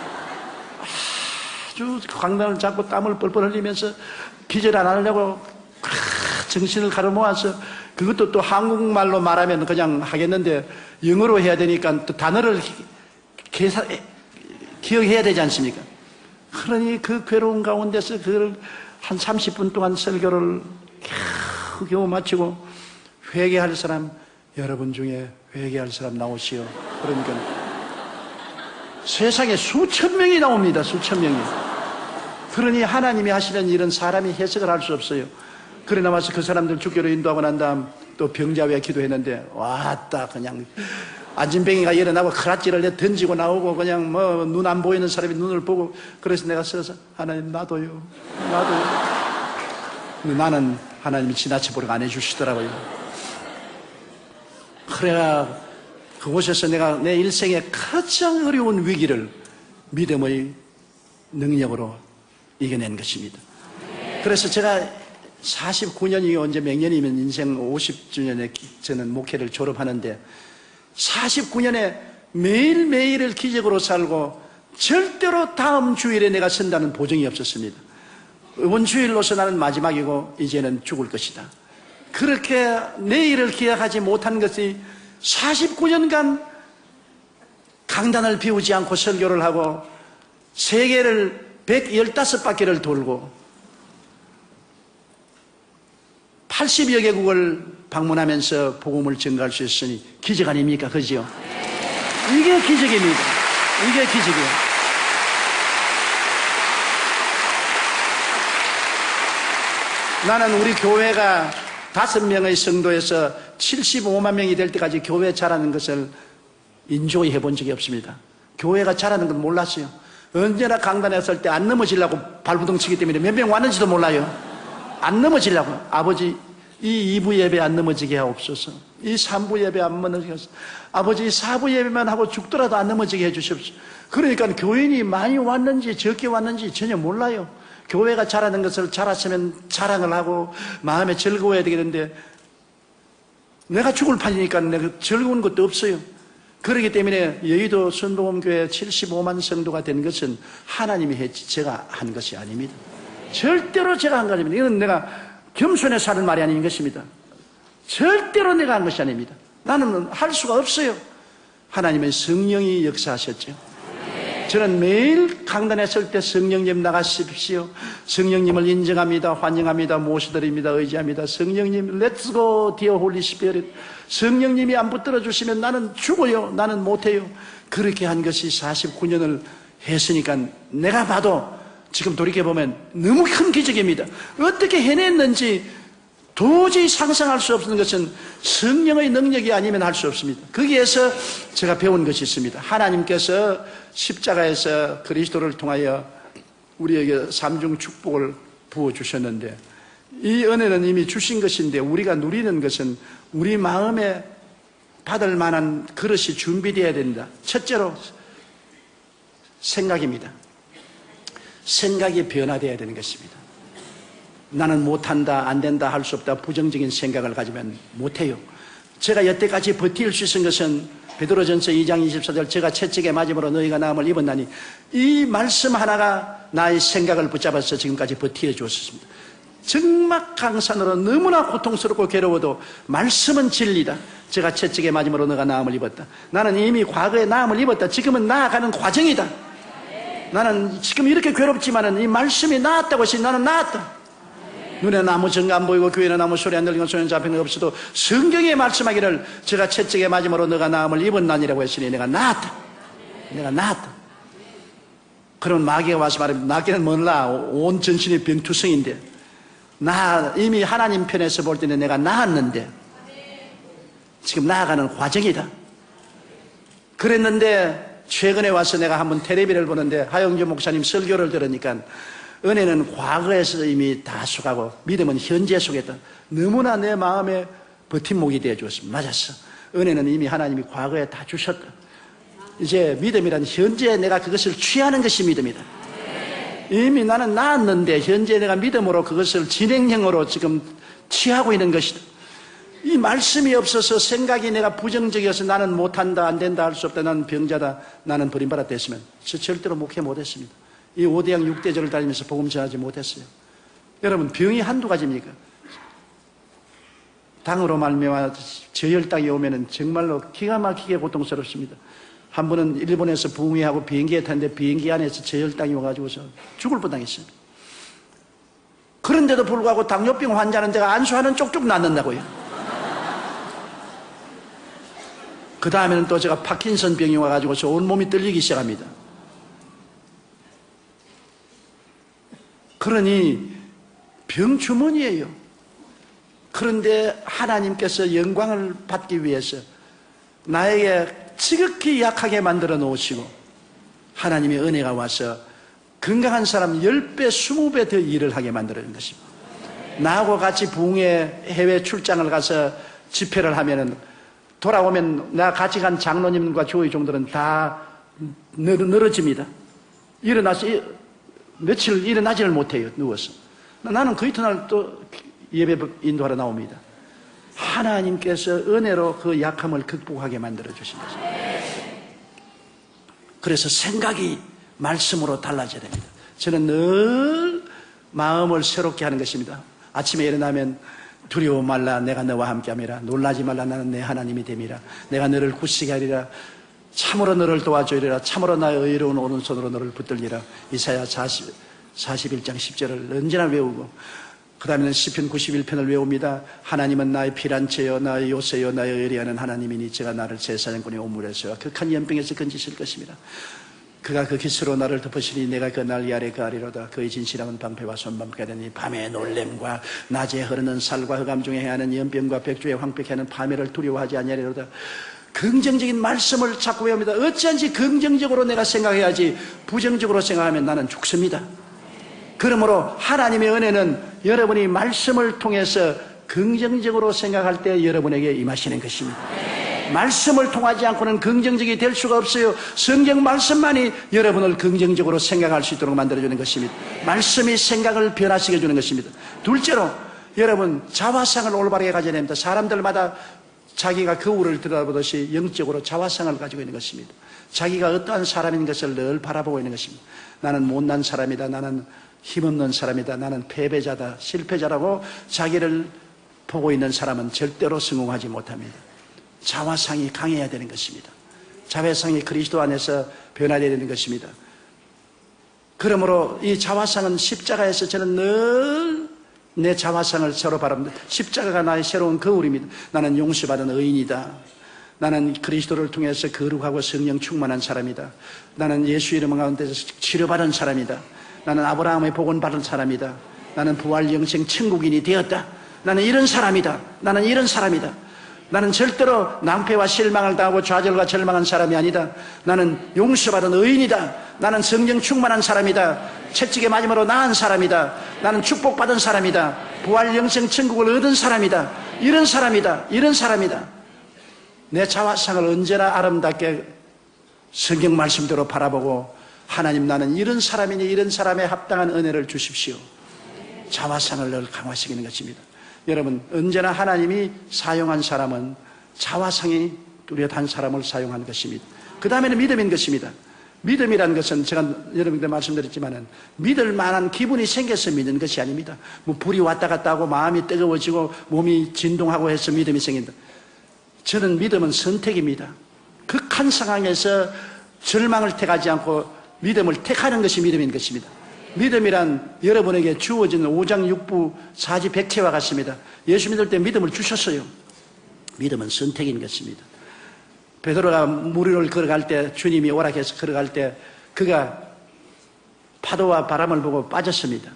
A: 아주 강단을 잡고 땀을 뻘뻘 흘리면서 기절 안 하려고 정신을 가로모아서, 그것도 또 한국말로 말하면 그냥 하겠는데 영어로 해야 되니까 또 단어를 계산, 기억해야 되지 않습니까? 그러니 그 괴로운 가운데서 그걸 한 삼십 분 동안 설교를 겨우, 겨우 마치고 회개할 사람, 여러분 중에 회개할 사람 나오시오. 그러니까 세상에 수천 명이 나옵니다. 수천 명이. 그러니 하나님이 하시는 일은 사람이 해석을 할 수 없어요. 그래 나와서 그 사람들 주교로 인도하고 난 다음 또 병자회 기도했는데 왔다 그냥 안진뱅이가 일어나고 크라찌를 던지고 나오고 그냥 뭐 눈 안 보이는 사람이 눈을 보고 그래서 내가 서서 하나님 나도요 나도요. 근데 나는 하나님이 지나쳐 보려고 안 해주시더라고요. 그래가 그곳에서 내가 내 일생의 가장 어려운 위기를 믿음의 능력으로 이겨낸 것입니다. 그래서 제가 사십구 년이 언제 몇 년이면 인생 오십 주년에 저는 목회를 졸업하는데 사십구 년에 매일매일을 기적으로 살고 절대로 다음 주일에 내가 선다는 보증이 없었습니다. 이번 주일로서 나는 마지막이고 이제는 죽을 것이다. 그렇게 내일을 기약하지 못한 것이 사십구 년간 강단을 비우지 않고 설교를 하고 세계를 백십오 바퀴를 돌고 팔십여 개국을 방문하면서 복음을 전가할 수 있으니 기적 아닙니까? 그죠? 이게 기적입니다. 이게 기적이에요. 나는 우리 교회가 다섯 명의 성도에서 칠십오만 명이 될 때까지 교회 자라는 것을 인조해 본 적이 없습니다. 교회가 자라는 건 몰랐어요. 언제나 강단에 설 때 안 넘어지려고 발부둥 치기 때문에 몇 명 왔는지도 몰라요. 안 넘어지려고. 아버지 이 이 부 예배 안 넘어지게 하옵소서. 이 삼 부 예배 안 넘어지게 하옵소서. 아버지 이 사 부 예배만 하고 죽더라도 안 넘어지게 해주십시오. 그러니까 교인이 많이 왔는지 적게 왔는지 전혀 몰라요. 교회가 자라는 것을 자랐으면 자랑을 하고 마음에 즐거워야 되겠는데 내가 죽을 판이니까 내가 즐거운 것도 없어요. 그렇기 때문에 여의도 순복음교회 칠십오만 성도가 된 것은 하나님이 했지 제가 한 것이 아닙니다. 절대로 제가 한 것입니다. 이건 내가 겸손해서 하는 말이 아닌 것입니다. 절대로 내가 한 것이 아닙니다. 나는 할 수가 없어요. 하나님의 성령이 역사하셨죠. 저는 매일 강단에 설 때 성령님 나가십시오. 성령님을 인정합니다. 환영합니다. 모셔드립니다. 의지합니다. 성령님 Let's go dear Holy Spirit. 성령님이 안 붙들어 주시면 나는 죽어요. 나는 못해요. 그렇게 한 것이 사십구 년을 했으니까 내가 봐도 지금 돌이켜보면 너무 큰 기적입니다. 어떻게 해냈는지 도저히 상상할 수 없는 것은 성령의 능력이 아니면 할 수 없습니다. 거기에서 제가 배운 것이 있습니다. 하나님께서 십자가에서 그리스도를 통하여 우리에게 삼중 축복을 부어주셨는데 이 은혜는 이미 주신 것인데 우리가 누리는 것은 우리 마음에 받을 만한 그릇이 준비되어야 된다. 첫째로 생각입니다. 생각이 변화되어야 되는 것입니다. 나는 못한다, 안 된다, 할 수 없다, 부정적인 생각을 가지면 못해요. 제가 여태까지 버틸 수 있은 것은 베드로전서 이 장 이십사 절 제가 채찍에 맞음으로 너희가 나음을 입었나니 이 말씀 하나가 나의 생각을 붙잡아서 지금까지 버티어 주었습니다. 적막강산으로 너무나 고통스럽고 괴로워도 말씀은 진리다. 제가 채찍에 맞음으로 너가 나음을 입었다. 나는 이미 과거에 나음을 입었다. 지금은 나아가는 과정이다. 나는 지금 이렇게 괴롭지만은 이 말씀이 나았다고 해서 나는 나았다. 눈에는 아무 증거 안 보이고 교회는 아무 소리 안 들리고 손에 잡히는 거 없어도 성경에 말씀하기를 제가 채찍에 맞음으로 너가 나음을 입었나니라고 했으니 내가 나았다. 내가 나았다. 그런 마귀가 와서 말하면 마귀는 몰라. 온 전신이 병투성인데 나 이미 하나님 편에서 볼 때는 내가 나았는데 지금 나아가는 과정이다. 그랬는데 최근에 와서 내가 한번 텔레비를 보는데 하영주 목사님 설교를 들으니까 은혜는 과거에서 이미 다 속하고 믿음은 현재 속에다. 너무나 내 마음에 버팀목이 되어 주었습니다. 맞았어. 은혜는 이미 하나님이 과거에 다 주셨다. 이제 믿음이란 현재 내가 그것을 취하는 것이 믿음이다. 이미 나는 나았는데 현재 내가 믿음으로 그것을 진행형으로 지금 취하고 있는 것이다. 이 말씀이 없어서 생각이 내가 부정적이어서 나는 못한다, 안 된다, 할 수 없다, 나는 병자다, 나는 버림받았다 했으면 저 절대로 목회 못했습니다. 이 오대양 육대절을 다니면서 복음 전하지 못했어요. 여러분 병이 한두 가지입니까? 당으로 말미암아 저혈당이 오면은 정말로 기가 막히게 고통스럽습니다. 한 번은 일본에서 부흥회하고 비행기에 탔는데 비행기 안에서 저혈당이 와가지고서 죽을 뻔당했습니다. 그런데도 불구하고 당뇨병 환자는 제가 안수하는 쪽쪽 낫는다고요. 그 다음에는 또 제가 파킨슨 병이 와가지고서 온몸이 떨리기 시작합니다. 그러니 병주머니예요. 그런데 하나님께서 영광을 받기 위해서 나에게 지극히 약하게 만들어 놓으시고 하나님의 은혜가 와서 건강한 사람 십 배, 이십 배 더 일을 하게 만들어준 것입니다. 나하고 같이 부흥회 해외 출장을 가서 집회를 하면은 돌아오면 나 같이 간 장로님과 교회 종들은 다 늘어집니다. 일어나서 며칠 일어나지를 못해요. 누워서. 나는 그 이튿날 또 예배 인도하러 나옵니다. 하나님께서 은혜로 그 약함을 극복하게 만들어 주신 것입니다. 그래서 생각이 말씀으로 달라져야 됩니다. 저는 늘 마음을 새롭게 하는 것입니다. 아침에 일어나면 두려워 말라 내가 너와 함께함이라. 놀라지 말라 나는 내 하나님이 됨이라. 내가 너를 굳세게 하리라. 참으로 너를 도와주리라. 참으로 나의 의로운 오른손으로 너를 붙들리라. 이사야 사십일 장 십 절을 언제나 외우고 그 다음에는 시편 구십일 편을 외웁니다. 하나님은 나의 피난처여 나의 요새여 나의 의리하는 하나님이니 제가 나를 제사장꾼의 오물에서 극한 연병에서 건지실 것입니다. 그가 그 깃으로 나를 덮으시니 내가 그 날개 아래 거하리로다. 그의 진실함은 방패와 손방패가 되니 밤의 놀램과 낮에 흐르는 살과 흑암 중에 해하는 연병과 백주에 황폐케 하는 파멸을 두려워하지 아니하리로다. 긍정적인 말씀을 자꾸 외웁니다. 어찌한지 긍정적으로 내가 생각해야지 부정적으로 생각하면 나는 죽습니다. 그러므로 하나님의 은혜는 여러분이 말씀을 통해서 긍정적으로 생각할 때 여러분에게 임하시는 것입니다. 말씀을 통하지 않고는 긍정적이 될 수가 없어요. 성경 말씀만이 여러분을 긍정적으로 생각할 수 있도록 만들어주는 것입니다. 말씀이 생각을 변화시켜 주는 것입니다. 둘째로 여러분 자화상을 올바르게 가져야 됩니다. 사람들마다 자기가 거울을 들여다보듯이 영적으로 자화상을 가지고 있는 것입니다. 자기가 어떠한 사람인 것을 늘 바라보고 있는 것입니다. 나는 못난 사람이다. 나는 힘없는 사람이다. 나는 패배자다. 실패자라고 자기를 보고 있는 사람은 절대로 성공하지 못합니다. 자화상이 강해야 되는 것입니다. 자화상이 그리스도 안에서 변화되어야 되는 것입니다. 그러므로 이 자화상은 십자가에서 저는 늘 내 자화상을 서로 바랍니다. 십자가가 나의 새로운 거울입니다. 나는 용서받은 의인이다. 나는 그리스도를 통해서 거룩하고 성령 충만한 사람이다. 나는 예수 이름 가운데서 치료받은 사람이다. 나는 아브라함의 복은 받은 사람이다. 나는 부활 영생 천국인이 되었다. 나는 이런 사람이다. 나는 이런 사람이다. 나는 절대로 낭패와 실망을 당하고 좌절과 절망한 사람이 아니다. 나는 용서받은 의인이다. 나는 성령 충만한 사람이다. 채찍에 맞음으로 나은 사람이다. 나는 축복받은 사람이다. 부활 영생 천국을 얻은 사람이다. 이런 사람이다. 이런 사람이다. 내 자화상을 언제나 아름답게 성경 말씀대로 바라보고 하나님 나는 이런 사람이니 이런 사람에 합당한 은혜를 주십시오. 자화상을 늘 강화시키는 것입니다. 여러분 언제나 하나님이 사용한 사람은 자화상이 뚜렷한 사람을 사용한 것입니다. 그 다음에는 믿음인 것입니다. 믿음이라는 것은 제가 여러분들 말씀드렸지만은 믿을 만한 기분이 생겨서 믿는 것이 아닙니다. 뭐 불이 왔다 갔다 하고 마음이 뜨거워지고 몸이 진동하고 해서 믿음이 생긴다. 저는 믿음은 선택입니다. 극한 상황에서 절망을 택하지 않고 믿음을 택하는 것이 믿음인 것입니다. 믿음이란 여러분에게 주어진 오장 육부 사지 백체와 같습니다. 예수 믿을 때 믿음을 주셨어요. 믿음은 선택인 것입니다. 베드로가 물 위를 걸어갈 때 주님이 오락해서 걸어갈 때 그가 파도와 바람을 보고 빠졌습니다.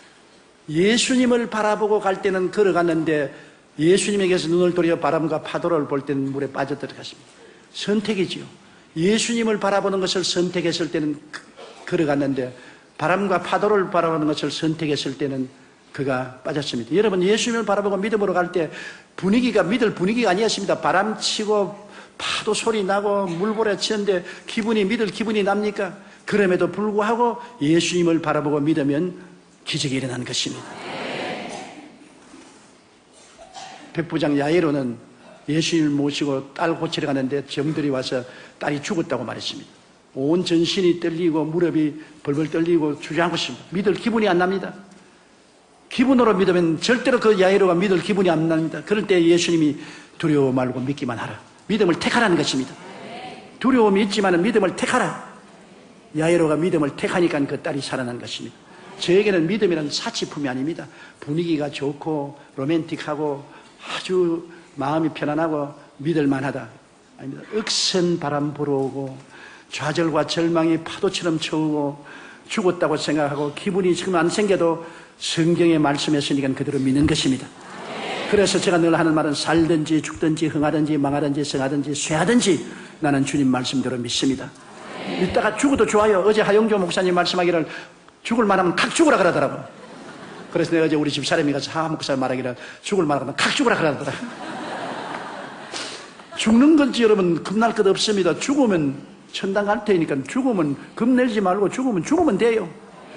A: 예수님을 바라보고 갈 때는 걸어갔는데 예수님에게서 눈을 돌려 바람과 파도를 볼 때는 물에 빠져들어갔습니다. 선택이지요. 예수님을 바라보는 것을 선택했을 때는 걸어갔는데 바람과 파도를 바라보는 것을 선택했을 때는 그가 빠졌습니다. 여러분 예수님을 바라보고 믿음으로 갈 때 분위기가 믿을 분위기가 아니었습니다. 바람 치고 파도 소리 나고 물보라 치는데 기분이 믿을 기분이 납니까? 그럼에도 불구하고 예수님을 바라보고 믿으면 기적이 일어나는 것입니다. 백부장 야이로는 예수님을 모시고 딸 고치러 가는데 정들이 와서 딸이 죽었다고 말했습니다. 온 전신이 떨리고 무릎이 벌벌 떨리고 주저앉고 있습니다. 믿을 기분이 안 납니다. 기분으로 믿으면 절대로 그 야이로가 믿을 기분이 안 납니다. 그럴 때 예수님이 두려워 말고 믿기만 하라. 믿음을 택하라는 것입니다. 두려움이 있지만 믿음을 택하라. 야이로가 믿음을 택하니까 그 딸이 살아난 것입니다. 저에게는 믿음이란 사치품이 아닙니다. 분위기가 좋고 로맨틱하고 아주 마음이 편안하고 믿을만하다. 아닙니다. 억센 바람 불어오고 좌절과 절망이 파도처럼 쳐오고 죽었다고 생각하고 기분이 지금 안 생겨도 성경의 말씀했으니까 그대로 믿는 것입니다. 그래서 제가 늘 하는 말은 살든지 죽든지 흥하든지 망하든지 성하든지 쇠하든지 나는 주님 말씀대로 믿습니다. 믿다가 죽어도 좋아요. 어제 하영조 목사님 말씀하기를 죽을 만하면 칵 죽으라 그러더라고요. 그래서 내가 어제 우리 집 사람이 가서 하 목사 말하기를 죽을 만하면 칵 죽으라 그러더라고요. 죽는 건지 여러분 겁날 것 없습니다. 죽으면 천당 갈 테니까 죽으면 겁내지 말고 죽으면 죽으면 돼요.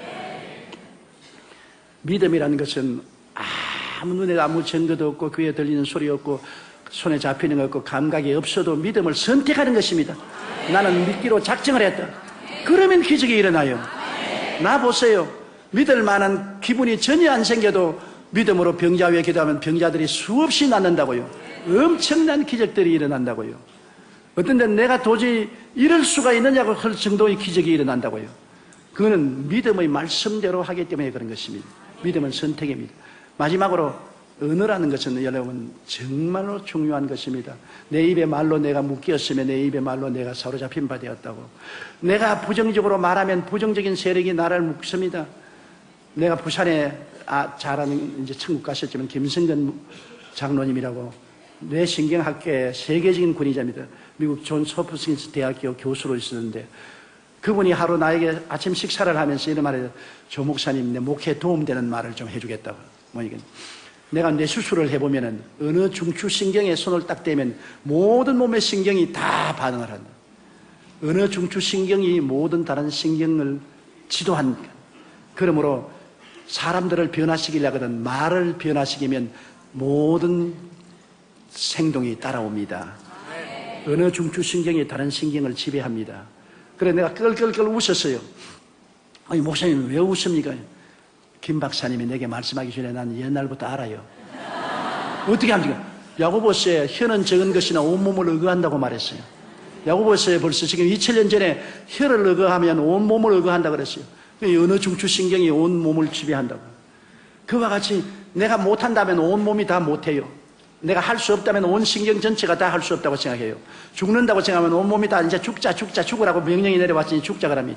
A: 믿음이라는 것은 아무 눈에 아무 증거도 없고 귀에 들리는 소리 없고 손에 잡히는 거 없고 감각이 없어도 믿음을 선택하는 것입니다. 나는 믿기로 작정을 했다. 그러면 기적이 일어나요. 나 보세요. 믿을 만한 기분이 전혀 안 생겨도 믿음으로 병자 위에 기도하면 병자들이 수없이 낫는다고요. 엄청난 기적들이 일어난다고요. 어떤 데는 내가 도저히 이럴 수가 있느냐고 할 정도의 기적이 일어난다고요. 그거는 믿음의 말씀대로 하기 때문에 그런 것입니다. 믿음은 선택입니다. 마지막으로 언어라는 것은 여러분 정말로 중요한 것입니다. 내 입의 말로 내가 묶였으면 내 입의 말로 내가 사로잡힌 바 되었다고. 내가 부정적으로 말하면 부정적인 세력이 나를 묶습니다. 내가 부산에 아, 잘하는 이제 천국 가셨지만 김성근 장로님이라고 뇌신경학계의 세계적인 권위자입니다. 미국 존 소프스킨스 대학교 교수로 있었는데 그분이 하루 나에게 아침 식사를 하면서 이런 말을 해요. 조 목사님 내 목회에 도움되는 말을 좀 해주겠다고. 뭐이게 내가 뇌 수술을 해보면은 어느 중추신경에 손을 딱 대면 모든 몸의 신경이 다 반응을 한다. 어느 중추신경이 모든 다른 신경을 지도한다. 그러므로 사람들을 변화시키려고 하든 말을 변화시키면 모든 행동이 따라옵니다. 어느 중추신경이 다른 신경을 지배합니다. 그래 내가 끌끌끌 웃었어요. 아니 목사님 왜 웃습니까? 김 박사님이 내게 말씀하기 전에 난 옛날부터 알아요. 어떻게 합니까? 야고보서에 혀는 적은 것이나 온몸을 의거한다고 말했어요. 야고보서에 벌써 지금 이천 년 전에 혀를 의거하면 온몸을 의거한다 그랬어요. 어느 중추신경이 온몸을 지배한다고. 그와 같이 내가 못한다면 온몸이 다 못해요. 내가 할 수 없다면 온 신경 전체가 다 할 수 없다고 생각해요. 죽는다고 생각하면 온몸이 다 이제 죽자 죽자 죽으라고 명령이 내려왔으니 죽자 그럽니다.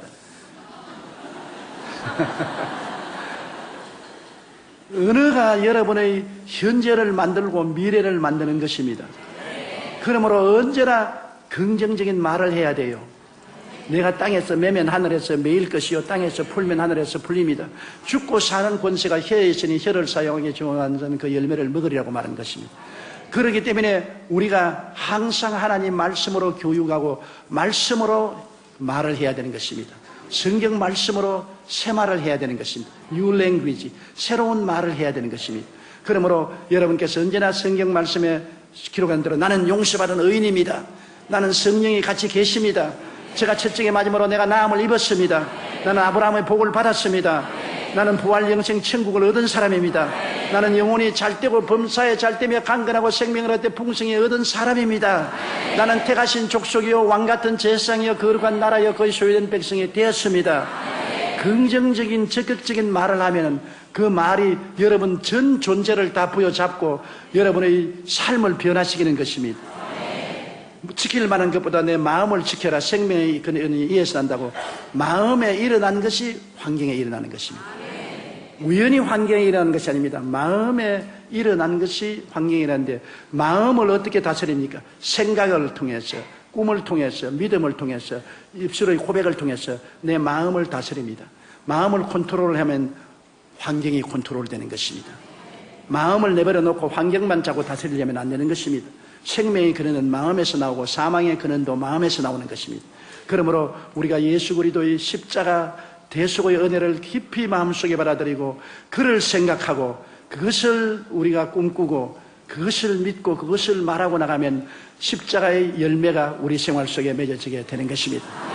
A: 언어가 여러분의 현재를 만들고 미래를 만드는 것입니다. 그러므로 언제나 긍정적인 말을 해야 돼요. 내가 땅에서 매면 하늘에서 매일 것이요 땅에서 풀면 하늘에서 풀립니다. 죽고 사는 권세가 혀에 있으니 혀를 사용하게 정하는 그 열매를 먹으리라고 말한 것입니다. 그렇기 때문에 우리가 항상 하나님 말씀으로 교육하고 말씀으로 말을 해야 되는 것입니다. 성경 말씀으로 새 말을 해야 되는 것입니다. New language, 새로운 말을 해야 되는 것입니다. 그러므로 여러분께서 언제나 성경 말씀에 기록한 대로 나는 용서받은 의인입니다. 나는 성령이 같이 계십니다. 제가 첫째의 맞음으로 내가 나음을 입었습니다. 나는 아브라함의 복을 받았습니다. 나는 부활 영생 천국을 얻은 사람입니다. 나는 영혼이 잘되고 범사에 잘되며 강건하고 생명을 얻되 풍성히 얻은 사람입니다. 나는 택하신 족속이요 왕같은 제사장이요 거룩한 나라요 거의 소유된 백성이 되었습니다. 긍정적인 적극적인 말을 하면 그 말이 여러분 전 존재를 다 부여잡고 여러분의 삶을 변화시키는 것입니다. 지킬 만한 것보다 내 마음을 지켜라. 생명의 근원이 이에서 난다고. 마음에 일어난 것이 환경에 일어나는 것입니다. 우연히 환경에 일어나는 것이 아닙니다. 마음에 일어난 것이 환경에 일어나는데 마음을 어떻게 다스립니까? 생각을 통해서, 꿈을 통해서, 믿음을 통해서, 입술의 고백을 통해서 내 마음을 다스립니다. 마음을 컨트롤을 하면 환경이 컨트롤되는 것입니다. 마음을 내버려 놓고 환경만 자꾸 다스리려면 안 되는 것입니다. 생명의 근원은 마음에서 나오고 사망의 근원도 마음에서 나오는 것입니다. 그러므로 우리가 예수 그리스도의 십자가 대속의 은혜를 깊이 마음속에 받아들이고 그를 생각하고 그것을 우리가 꿈꾸고 그것을 믿고 그것을 말하고 나가면 십자가의 열매가 우리 생활 속에 맺어지게 되는 것입니다.